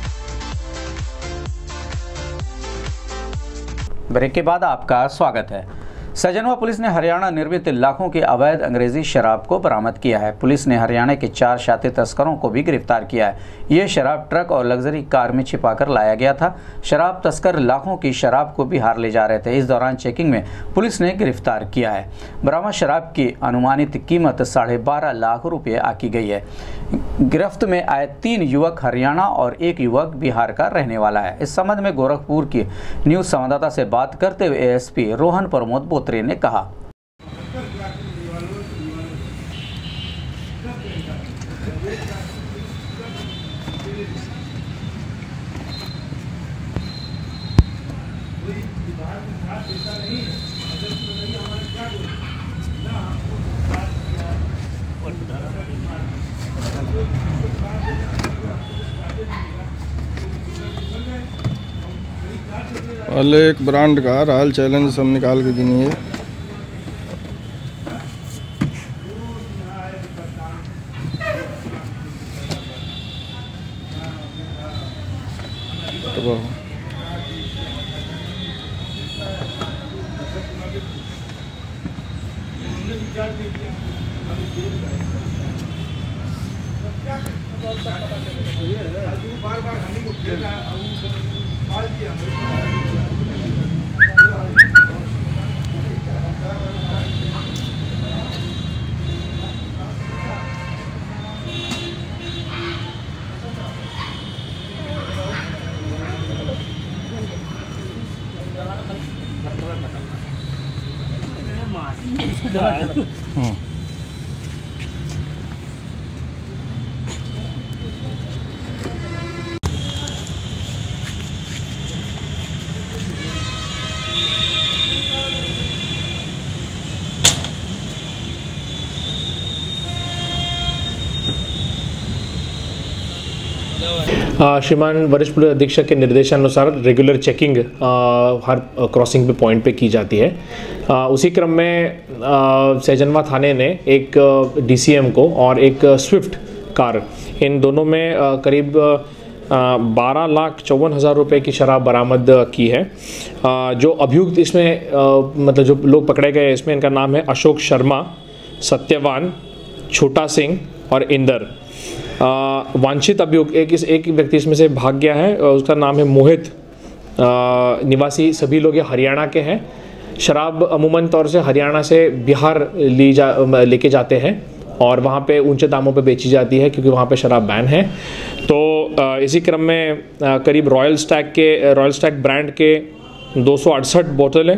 Break के बाद आपका स्वागत है। सजनवा पुलिस ने हरियाणा निर्मित लाखों की अवैध अंग्रेजी शराब को बरामद किया है। पुलिस ने हरियाणा के चार शातिर तस्करों को भी गिरफ्तार किया है। ये शराब ट्रक और लग्जरी कार में छिपाकर लाया गया था। शराब तस्कर लाखों की शराब को बिहार ले जा रहे थे। इस दौरान चेकिंग में पुलिस ने गिरफ्तार किया है। बरामद शराब की अनुमानित कीमत साढ़े बारह लाख रुपये आकी गई है। गिरफ्त में आए तीन युवक हरियाणा और एक युवक बिहार का रहने वाला है। इस संबंध में गोरखपुर की न्यूज संवाददाता से बात करते हुए एएसपी रोहन प्रमोद बोत्रे ने कहा, पहले एक ब्रांड का रॉयल चैलेंज सब निकाल के गिनिए। श्रीमान वरिष्ठ पुलिस अधीक्षक के निर्देशानुसार रेगुलर चेकिंग हर क्रॉसिंग पे पॉइंट पे की जाती है। आ, उसी क्रम में सैजनवा थाने ने एक डीसीएम को और एक स्विफ्ट कार, इन दोनों में आ, करीब बारह लाख चौवन हज़ार रुपये की शराब बरामद की है। आ, जो अभियुक्त इसमें आ, मतलब जो लोग पकड़े गए इसमें, इनका नाम है अशोक शर्मा, सत्यवान, छोटा सिंह और इंदर। वांछित अभियुक्त एक इस एक व्यक्ति इसमें से भाग गया है, उसका नाम है मोहित, आ, निवासी सभी लोग ये हरियाणा के हैं। शराब अमूमन तौर से हरियाणा से बिहार ली जा लेके जाते हैं और वहाँ पे ऊंचे दामों पे बेची जाती है क्योंकि वहाँ पे शराब बैन है। तो आ, इसी क्रम में आ, करीब रॉयल स्टैग के रॉयल स्टैग ब्रांड के दो सौ अड़सठ बोतलें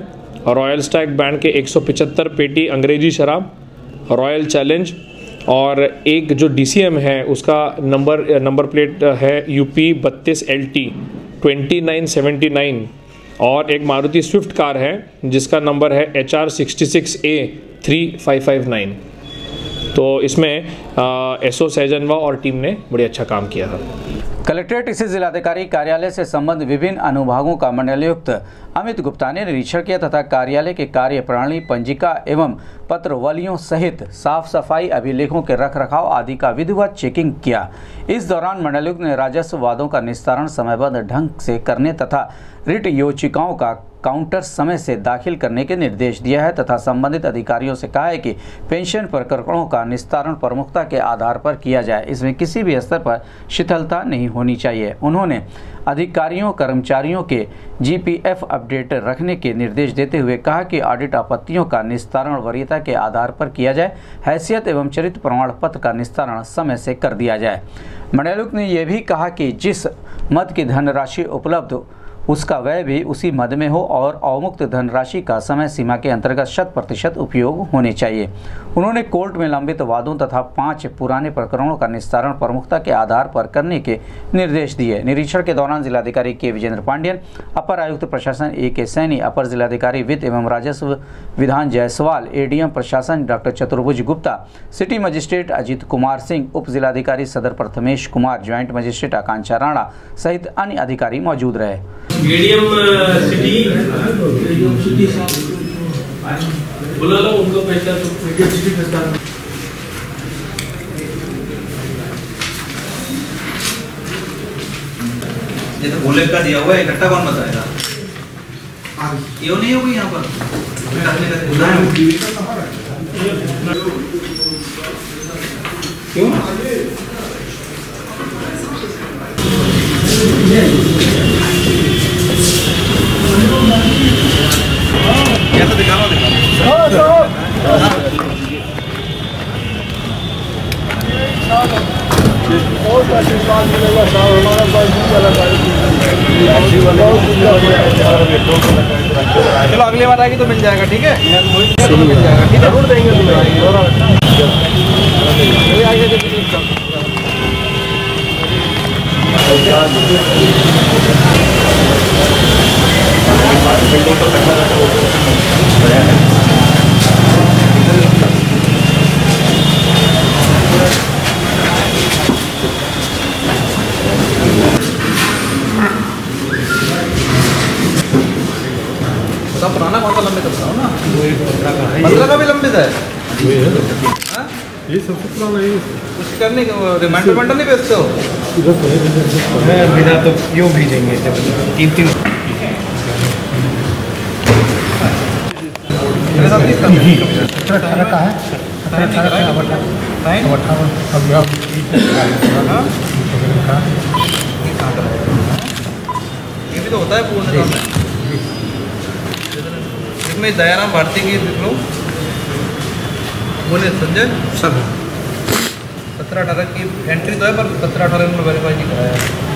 रॉयल स्टैग ब्रांड के एक सौ पचहत्तर पेटी अंग्रेजी शराब, रॉयल चैलेंज, और एक जो डी सी एम है उसका नंबर नंबर प्लेट है यूपी बत्तीस L T twenty nine seventy nine, और एक मारुति स्विफ्ट कार है जिसका नंबर है H R sixty six A three five five nine. तो इसमें एस ओ सैजनवा और टीम ने बड़ी अच्छा काम किया था। कलेक्ट्रेट स्थित जिलाधिकारी कार्यालय से संबंधित विभिन्न अनुभागों का मंडलायुक्त अमित गुप्ता ने निरीक्षण किया तथा कार्यालय के कार्य प्रणाली, पंजिका एवं पत्रवलियों सहित साफ सफाई, अभिलेखों के रख रखाव आदि का विधिवत चेकिंग किया। इस दौरान मंडलायुक्त ने राजस्व वादों का निस्तारण समयबद्ध ढंग से करने तथा रिट याचिकाओं का काउंटर समय से दाखिल करने के निर्देश दिया है तथा संबंधित अधिकारियों से कहा है कि पेंशन प्रकरणों का निस्तारण प्रमुखता के आधार पर किया जाए, इसमें किसी भी स्तर पर शिथिलता नहीं होनी चाहिए। उन्होंने अधिकारियों कर्मचारियों के जी पी एफ अपडेट रखने के निर्देश देते हुए कहा कि ऑडिट आपत्तियों का निस्तारण वरीयता के आधार पर किया जाए, हैसियत एवं चरित्र प्रमाण पत्र का निस्तारण समय से कर दिया जाए। मंडलायुक्त ने यह भी कहा कि जिस मद की धनराशि उपलब्ध उसका व्यय भी उसी मद में हो और अवमुक्त धनराशि का समय सीमा के अंतर्गत शत प्रतिशत उपयोग होने चाहिए। उन्होंने कोर्ट में लंबित वादों तथा पांच पुराने प्रकरणों का निस्तारण प्रमुखता के आधार पर करने के निर्देश दिए। निरीक्षण के दौरान जिलाधिकारी के विजेंद्र पांडियन, अपर आयुक्त प्रशासन ए के सैनी, अपर जिलाधिकारी वित्त एवं राजस्व Vidhan Jaiswal, A D M प्रशासन doctor Chaturbhuj Gupta, city magistrate Ajit Kumar Singh, उप जिलाधिकारी सदर प्रथमेश कुमार, ज्वाइंट मजिस्ट्रेट आकांक्षा राणा सहित अन्य अधिकारी मौजूद रहे। मीडियम सिटी बुला लो उनको पैसा तो मीडियम सिटी पैसा ये तो बोले का दिया हुआ है, इकट्ठा कौन बताएगा? क्यों नहीं होगी यहाँ पर? क्यों? तो दिखाओ दिखाओ चलो अगली बार आएगी तो मिल जाएगा, ठीक है? मिल जाएगा, ठीक है? जरूर देंगे तो पुराना कौन सा लंबित बताओ ना? पंद्रह का भी लंबित है। ये सबसे पुराना है। कुछ करने का रिमाइंडर रिमाइंडर नहीं भेजते हो? मैं बिना तो क्यों भेजेंगे? तीन तीन का है ये भी तो होता है पूर्ण इसमें दयाराम भारती की देख लो, बोले संजय सर सत्रह अठारह की एंट्री तो है पर सत्रह अठारह में वेरीफाई नहीं कराया।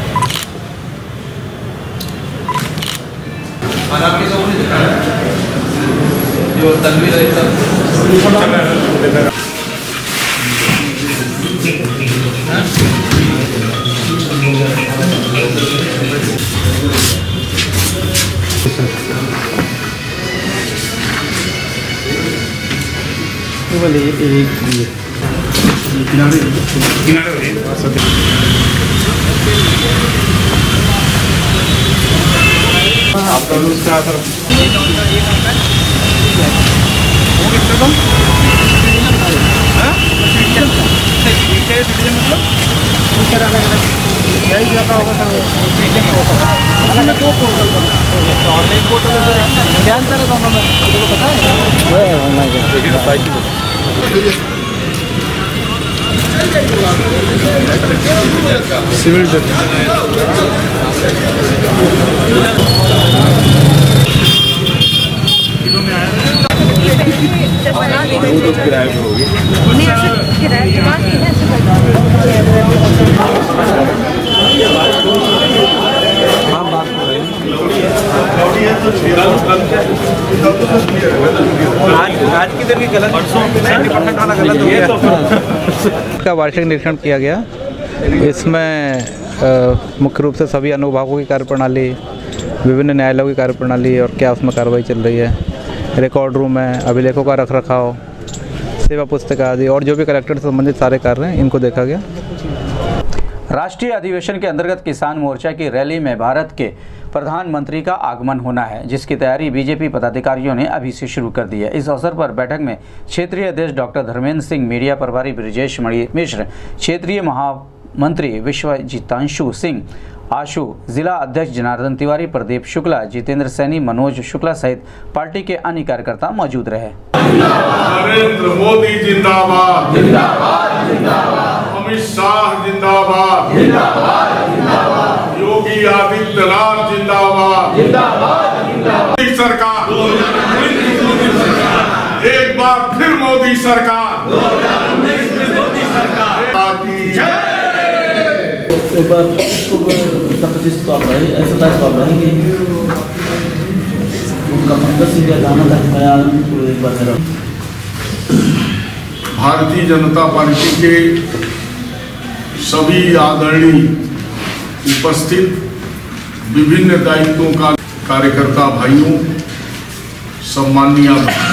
और आपकी सब नहीं दिखाया जो तनवीर है सब वाले एक किनारे किनारे आपका उसका असर ऑनलाइन पोर्टल ध्यान से पता है सिविल किराए में होगी हम बात कर रहे हैं आज की दिन की गलत नाइन्टी परसेंट वाला गलत हो गया। का वार्षिक निरीक्षण किया गया। इसमें मुख्य रूप से सभी अनुभागों की कार्यप्रणाली, विभिन्न न्यायालयों की कार्यप्रणाली और क्या उसमें कार्रवाई चल रही है, रिकॉर्ड रूम है, अभिलेखों का रख रखाव, सेवा पुस्तिका आदि और जो भी कलेक्टर से संबंधित सारे कार्य हैं इनको देखा गया। राष्ट्रीय अधिवेशन के अंतर्गत किसान मोर्चा की रैली में भारत के प्रधानमंत्री का आगमन होना है, जिसकी तैयारी बीजेपी पदाधिकारियों ने अभी से शुरू कर दी है। इस अवसर पर बैठक में क्षेत्रीय अध्यक्ष डॉक्टर धर्मेंद्र सिंह, मीडिया प्रभारी ब्रिजेश मिश्र, क्षेत्रीय महामंत्री विश्वजीतांशु सिंह आशु, जिला अध्यक्ष जनार्दन तिवारी, प्रदीप शुक्ला, जितेंद्र सैनी, मनोज शुक्ला सहित पार्टी के अन्य कार्यकर्ता मौजूद रहे। नरेंद्र मोदी जिंदाबाद, जिंदाबाद, जिंदाबाद। अमित शाह जिंदाबाद, जिंदाबाद, जिंदाबाद। योगी आदित्यनाथ जिंदाबाद, जिंदाबाद, जिंदाबाद। मोदी सरकार, एक बार फिर मोदी सरकार, दो हजार उन्नीस में मोदी सरकार। एक बार पच्चीस तो आप रहे ऐसा तो आप रहेंगे उनका पंकज सिंह का गाना था ख्याल तो एक बार मेरा। भारतीय जनता पार्टी के सभी आदरणीय उपस्थित विभिन्न दायित्वों का कार्यकर्ता भाइयों, सम्मानीय,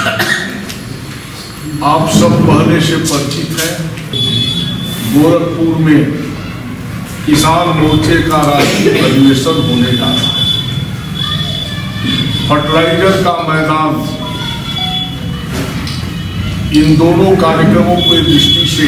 आप सब पहले से परिचित हैं। गोरखपुर में किसान मोर्चे का राष्ट्रीय अधिवेशन होने जा रहा है। फर्टिलाइजर का मैदान इन दोनों कार्यक्रमों की दृष्टि से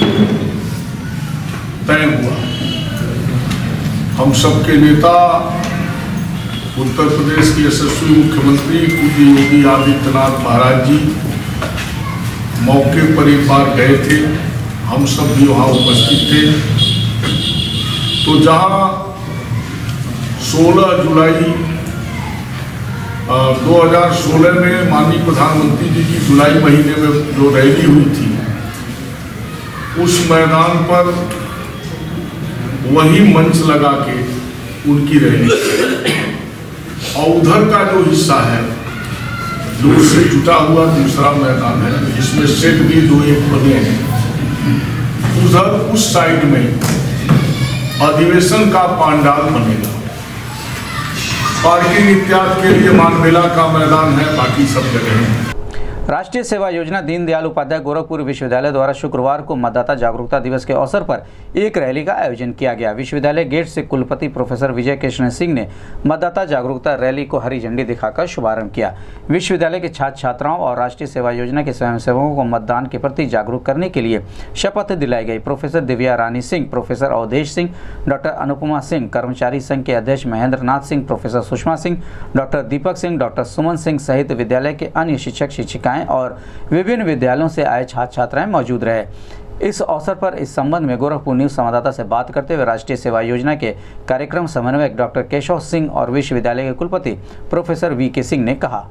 तय हुआ। हम सबके नेता उत्तर प्रदेश के यशस्वी मुख्यमंत्री पूज्य योगी आदित्यनाथ महाराज जी मौके पर एक बार गए थे, हम सब भी वहाँ उपस्थित थे। तो जहाँ सोलह जुलाई दो हज़ार सोलह में माननीय प्रधानमंत्री जी की जुलाई महीने में जो रैली हुई थी, उस मैदान पर वही मंच लगा के उनकी रैली, और उधर का जो हिस्सा है जो उससे जुटा हुआ दूसरा मैदान है, जिसमें शेड भी दो एक बने हैं, उधर उस साइड में अधिवेशन का पंडाल बनेगा। पार्किंग इत्यादि के लिए मानवेला का मैदान है, बाकी सब जगह है। राष्ट्रीय सेवा योजना दीनदयाल उपाध्याय गोरखपुर विश्वविद्यालय द्वारा शुक्रवार को मतदाता जागरूकता दिवस के अवसर पर एक रैली का आयोजन किया गया। विश्वविद्यालय गेट से कुलपति प्रोफेसर विजय कृष्ण सिंह ने मतदाता जागरूकता रैली को हरी झंडी दिखाकर शुभारंभ किया। विश्वविद्यालय के छात्र छात्राओं और राष्ट्रीय सेवा योजना के स्वयंसेवकों को मतदान के प्रति जागरूक करने के लिए शपथ दिलाई गई। Professor Divya Rani Singh, professor Avadhesh Singh, doctor Anupama Singh, कर्मचारी संघ के अध्यक्ष Mahendra Nath Singh, professor Sushma Singh, doctor Deepak Singh, doctor Suman Singh सहित विद्यालय के अन्य शिक्षक शिक्षिकाएं और विभिन्न विद्यालयों से आए छात्र छात्राएं मौजूद रहे। इस अवसर पर इस संबंध में गोरखपुर न्यूज संवाददाता से बात करते हुए राष्ट्रीय सेवा योजना के कार्यक्रम समन्वयक डॉक्टर केशव सिंह और विश्वविद्यालय के कुलपति प्रोफेसर वी के सिंह ने कहा।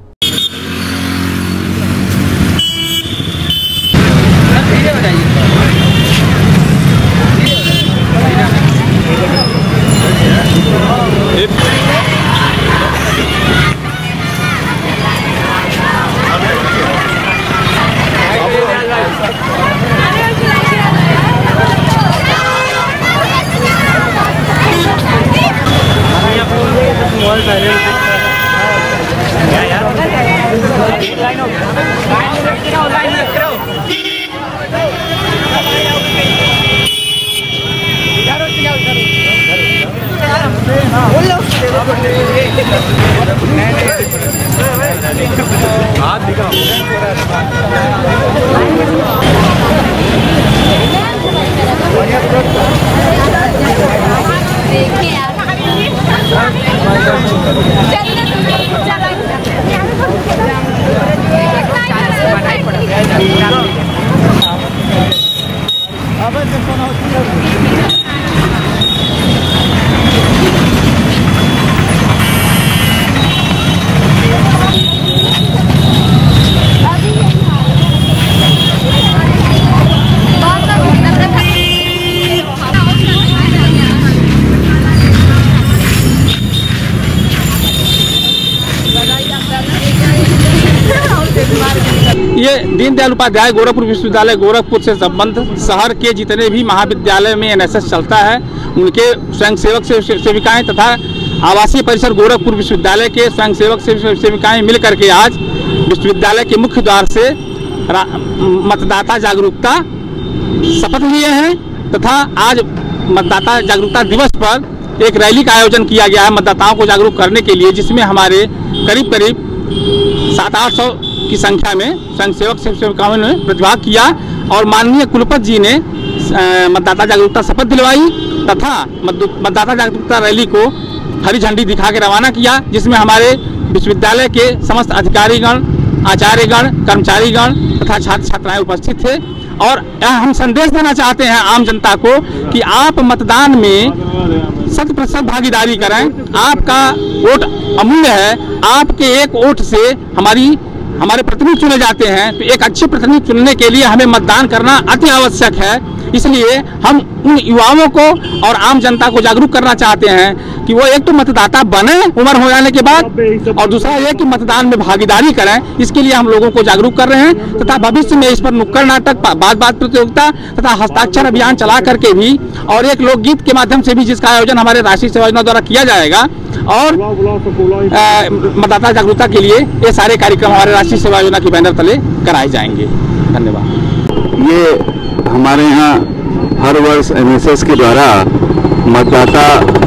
ये दीनदयाल उपाध्याय गोरखपुर विश्वविद्यालय गोरखपुर से संबंध शहर के जितने भी महाविद्यालय में एनएसएस चलता है उनके स्वयंसेवक से सेविकाएं तथा आवासीय परिसर गोरखपुर विश्वविद्यालय के स्वयंसेवक से सेविकाएं मिल करके आज विश्वविद्यालय के मुख्य द्वार से मतदाता जागरूकता शपथ लिए हैं तथा आज मतदाता जागरूकता दिवस पर एक रैली का आयोजन किया गया है मतदाताओं को जागरूक करने के लिए, जिसमें हमारे करीब करीब सात आठ सौ की संख्या में स्वयंसेवक सेविकाओं ने प्रतिभाग किया और माननीय कुलपति जी ने मतदाता जागरूकता शपथ दिलवाई तथा मतदाता जागरूकता रैली को हरी झंडी दिखा के रवाना किया, जिसमें हमारे विश्वविद्यालय के समस्त अधिकारीगण, आचार्यगण, कर्मचारीगण तथा छात्र छात्राएं उपस्थित थे। और हम संदेश देना चाहते हैं आम जनता को कि आप मतदान में शत प्रतिशत भागीदारी करें। आपका वोट अमूल्य है, आपके एक वोट से हमारी हमारे प्रतिनिधि चुने जाते हैं, तो एक अच्छे प्रतिनिधि चुनने के लिए हमें मतदान करना अति आवश्यक है। इसलिए हम उन युवाओं को और आम जनता को जागरूक करना चाहते हैं कि वो एक तो मतदाता बने उम्र हो जाने के बाद और दूसरा ये कि मतदान में भागीदारी करें। इसके लिए हम लोगों को जागरूक कर रहे हैं तथा भविष्य में इस पर नुक्कड़ नाटक, बात बात प्रतियोगिता तथा हस्ताक्षर अभियान चला करके भी और एक लोकगीत के माध्यम से भी जिसका आयोजन हमारे राष्ट्रीय सेवा योजना द्वारा किया जाएगा और मतदाता जागरूकता के लिए ये सारे कार्यक्रम हमारे राष्ट्रीय सेवा योजना के बैनर तले कराए जाएंगे। धन्यवाद। ये हमारे यहाँ हर वर्ष एनएसएस के द्वारा मतदाता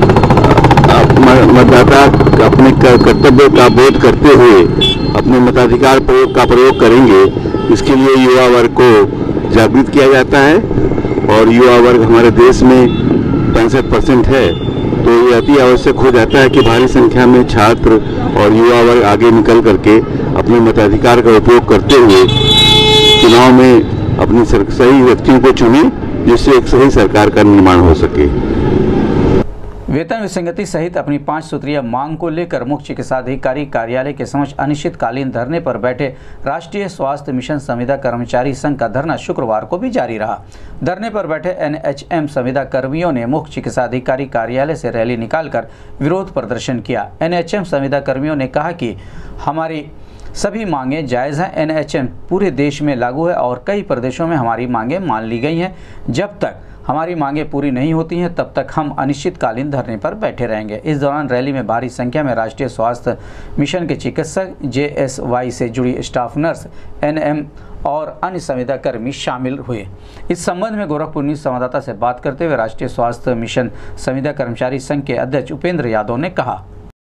मतदाता अपने कर्तव्य का बोध करते हुए अपने मताधिकार प्रयोग का प्रयोग करेंगे। इसके लिए युवा वर्ग को जागृत किया जाता है और युवा वर्ग हमारे देश में पैंसठ परसेंट है, तो ये अति आवश्यक हो जाता है कि भारी संख्या में छात्र और युवा वर्ग आगे निकल करके अपने मताधिकार का उपयोग करते हुए चुनाव में अपने सही व्यक्तियों को चुने, जिससे एक सही सरकार का निर्माण हो सके। वेतन विसंगति सहित अपनी पांच सूत्रीय मांग को लेकर मुख्य चिकित्साधिकारी कार्यालय के समक्ष अनिश्चितकालीन धरने पर बैठे राष्ट्रीय स्वास्थ्य मिशन संविदा कर्मचारी संघ का धरना शुक्रवार को भी जारी रहा। धरने पर बैठे एनएचएम संविदा कर्मियों ने मुख्य चिकित्साधिकारी कार्यालय से रैली निकालकर विरोध प्रदर्शन किया। एनएचएम संविदा कर्मियों ने कहा कि हमारी सभी मांगे जायज़ हैं। एनएचएम पूरे देश में लागू है और कई प्रदेशों में हमारी मांगे मान ली गई हैं। जब तक हमारी मांगे पूरी नहीं होती हैं तब तक हम अनिश्चितकालीन धरने पर बैठे रहेंगे। इस दौरान रैली में भारी संख्या में राष्ट्रीय स्वास्थ्य मिशन के चिकित्सक, जेएसवाई से जुड़ी स्टाफ नर्स, एनएम और अन्य संविदा कर्मी शामिल हुए। इस संबंध में गोरखपुर न्यूज संवाददाता से बात करते हुए राष्ट्रीय स्वास्थ्य मिशन संविदा कर्मचारी संघ के अध्यक्ष उपेंद्र यादव ने कहा,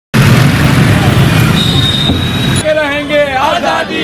रहेंगे आजादी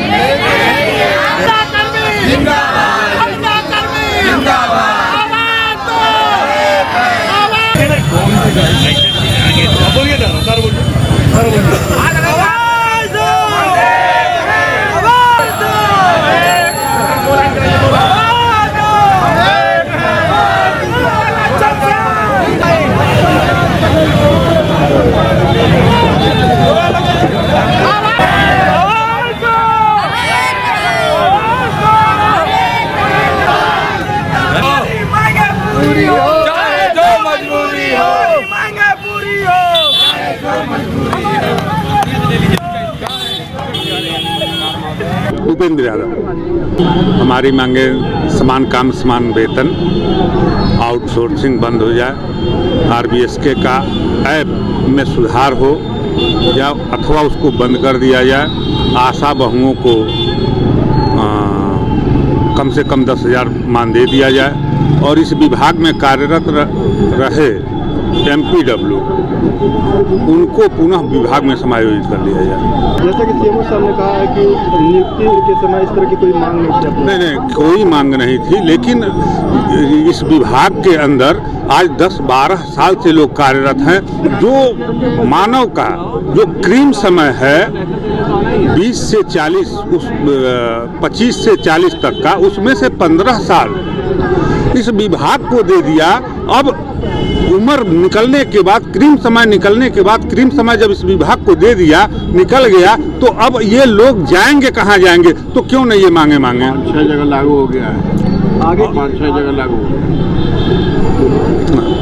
उपेंद्र यादव। हमारी मांगे समान काम समान वेतन, आउटसोर्सिंग बंद हो जाए, आरबीएसके का ऐप में सुधार हो या अथवा उसको बंद कर दिया जाए, आशा बहुओं को आ, कम से कम दस हजार मान दे दिया जाए और इस विभाग में कार्यरत रहे एमपीडब्ल्यू उनको पुनः विभाग में समायोजित कर लिया जाए। जैसा कि सीएमओ साहब ने कहा है कि नियुक्ति के समय इस तरह की कोई मांग नहीं थी। नहीं नहीं कोई मांग नहीं थी, लेकिन इस विभाग के अंदर आज दस बारह साल से लोग कार्यरत हैं। जो मानव का जो क्रीम समय है बीस से चालीस, उस पच्चीस से चालीस तक का, उसमें से पंद्रह साल इस विभाग को दे दिया। अब उम्र निकलने के बाद, क्रीम समय निकलने के बाद, क्रीम समय जब इस विभाग को दे दिया, निकल गया, तो अब ये लोग जाएंगे कहाँ जाएंगे? तो क्यों नहीं ये मांगे मांगे छह जगह लागू हो गया है, आगे पाँच छह जगह लागू हो गया।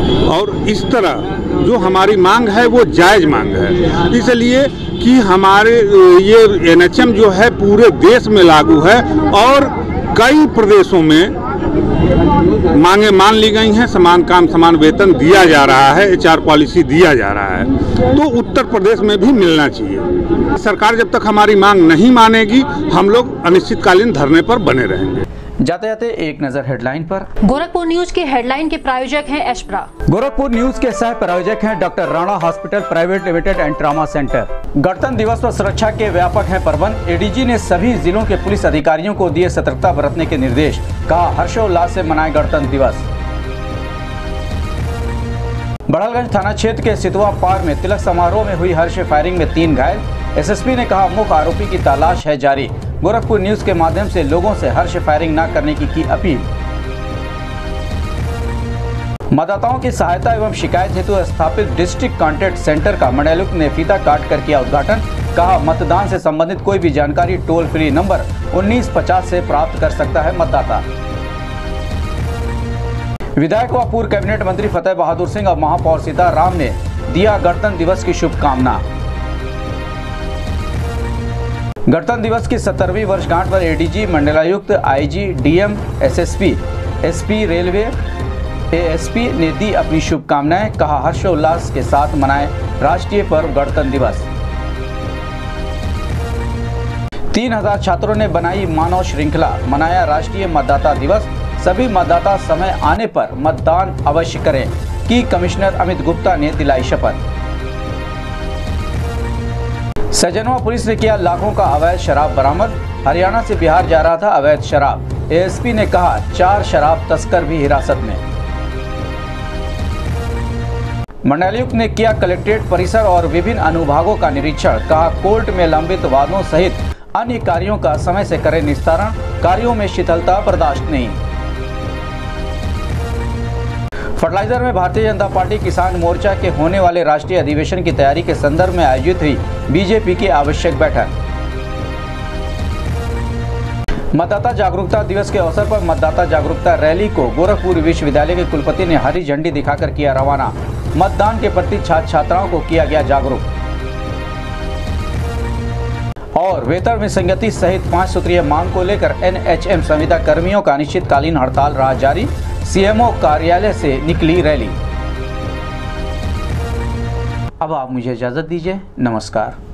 और इस तरह जो हमारी मांग है वो जायज़ मांग है, इसलिए कि हमारे ये एन एच एम जो है पूरे देश में लागू है और कई प्रदेशों में मांगे मान ली गई हैं। समान काम समान वेतन दिया जा रहा है, एच आर पॉलिसी दिया जा रहा है, तो उत्तर प्रदेश में भी मिलना चाहिए। सरकार जब तक हमारी मांग नहीं मानेगी हम लोग अनिश्चितकालीन धरने पर बने रहेंगे। जाते जाते एक नजर हेडलाइन पर। गोरखपुर न्यूज के हेडलाइन के प्रायोजक हैं एशप्रा। गोरखपुर न्यूज के सह प्रायोजक हैं doctor Rana hospital private limited and trauma centre. गणतंत्र दिवस पर सुरक्षा के व्यापक हैं प्रबंध। ए डी जी ने सभी जिलों के पुलिस अधिकारियों को दिए सतर्कता बरतने के निर्देश, कहा हर्षोल्लास से मनाए गणतंत्र दिवस। बड़ालगंज थाना क्षेत्र के सितवा पार में तिलक समारोह में हुई हर्ष फायरिंग में तीन घायल। एस एस पी ने कहा मुख्य आरोपी की तलाश है जारी। गोरखपुर न्यूज के माध्यम से लोगों से हर्ष फायरिंग न करने की की अपील। मतदाताओं की सहायता एवं शिकायत हेतु स्थापित डिस्ट्रिक्ट कॉन्टैक्ट सेंटर का मंडलायुक्त ने फीता काट कर किया उद्घाटन। कहा मतदान से संबंधित कोई भी जानकारी टोल फ्री नंबर उन्नीस पचास से प्राप्त कर सकता है मतदाता। विधायक व पूर्व कैबिनेट मंत्री फतेह बहादुर सिंह और महापौर सीताराम ने दिया गणतंत्र दिवस की शुभकामना। गणतंत्र दिवस की सत्तरवीं वर्षगांठ पर ए डी जी, मंडलायुक्त, I G, D M, S S P, S P railway, A S P ने दी अपनी शुभकामनाएं। कहा हर्षोल्लास के साथ मनाए राष्ट्रीय पर्व गणतंत्र दिवस। तीन हजार छात्रों ने बनाई मानव श्रृंखला, मनाया राष्ट्रीय मतदाता दिवस। सभी मतदाता समय आने पर मतदान अवश्य करें की कमिश्नर अमित गुप्ता ने दिलाई शपथ। सजनवा पुलिस ने किया लाखों का अवैध शराब बरामद। हरियाणा से बिहार जा रहा था अवैध शराब। ए एस पी ने कहा चार शराब तस्कर भी हिरासत में। मंडलायुक्त ने किया कलेक्ट्रेट परिसर और विभिन्न अनुभागों का निरीक्षण। कहा कोर्ट में लंबित वादों सहित अन्य कार्यों का समय से करें निस्तारण, कार्यों में शिथिलता बर्दाश्त नहीं। फर्टिलाइजर में भारतीय जनता पार्टी किसान मोर्चा के होने वाले राष्ट्रीय अधिवेशन की तैयारी के संदर्भ में आयोजित हुई बी जे पी की आवश्यक बैठक। मतदाता जागरूकता दिवस के अवसर पर मतदाता जागरूकता रैली को गोरखपुर विश्वविद्यालय के कुलपति ने हरी झंडी दिखाकर किया रवाना। मतदान के प्रति छात्र छात्राओं को किया गया जागरूक। और वेतन में संगति सहित पांच सूत्रीय मांग को लेकर एन एच एम संविदा कर्मियों का अनिश्चितकालीन हड़ताल रहा जारी। सी एम ओ कार्यालय से निकली रैली। अब आप मुझे इजाजत दीजिए, नमस्कार।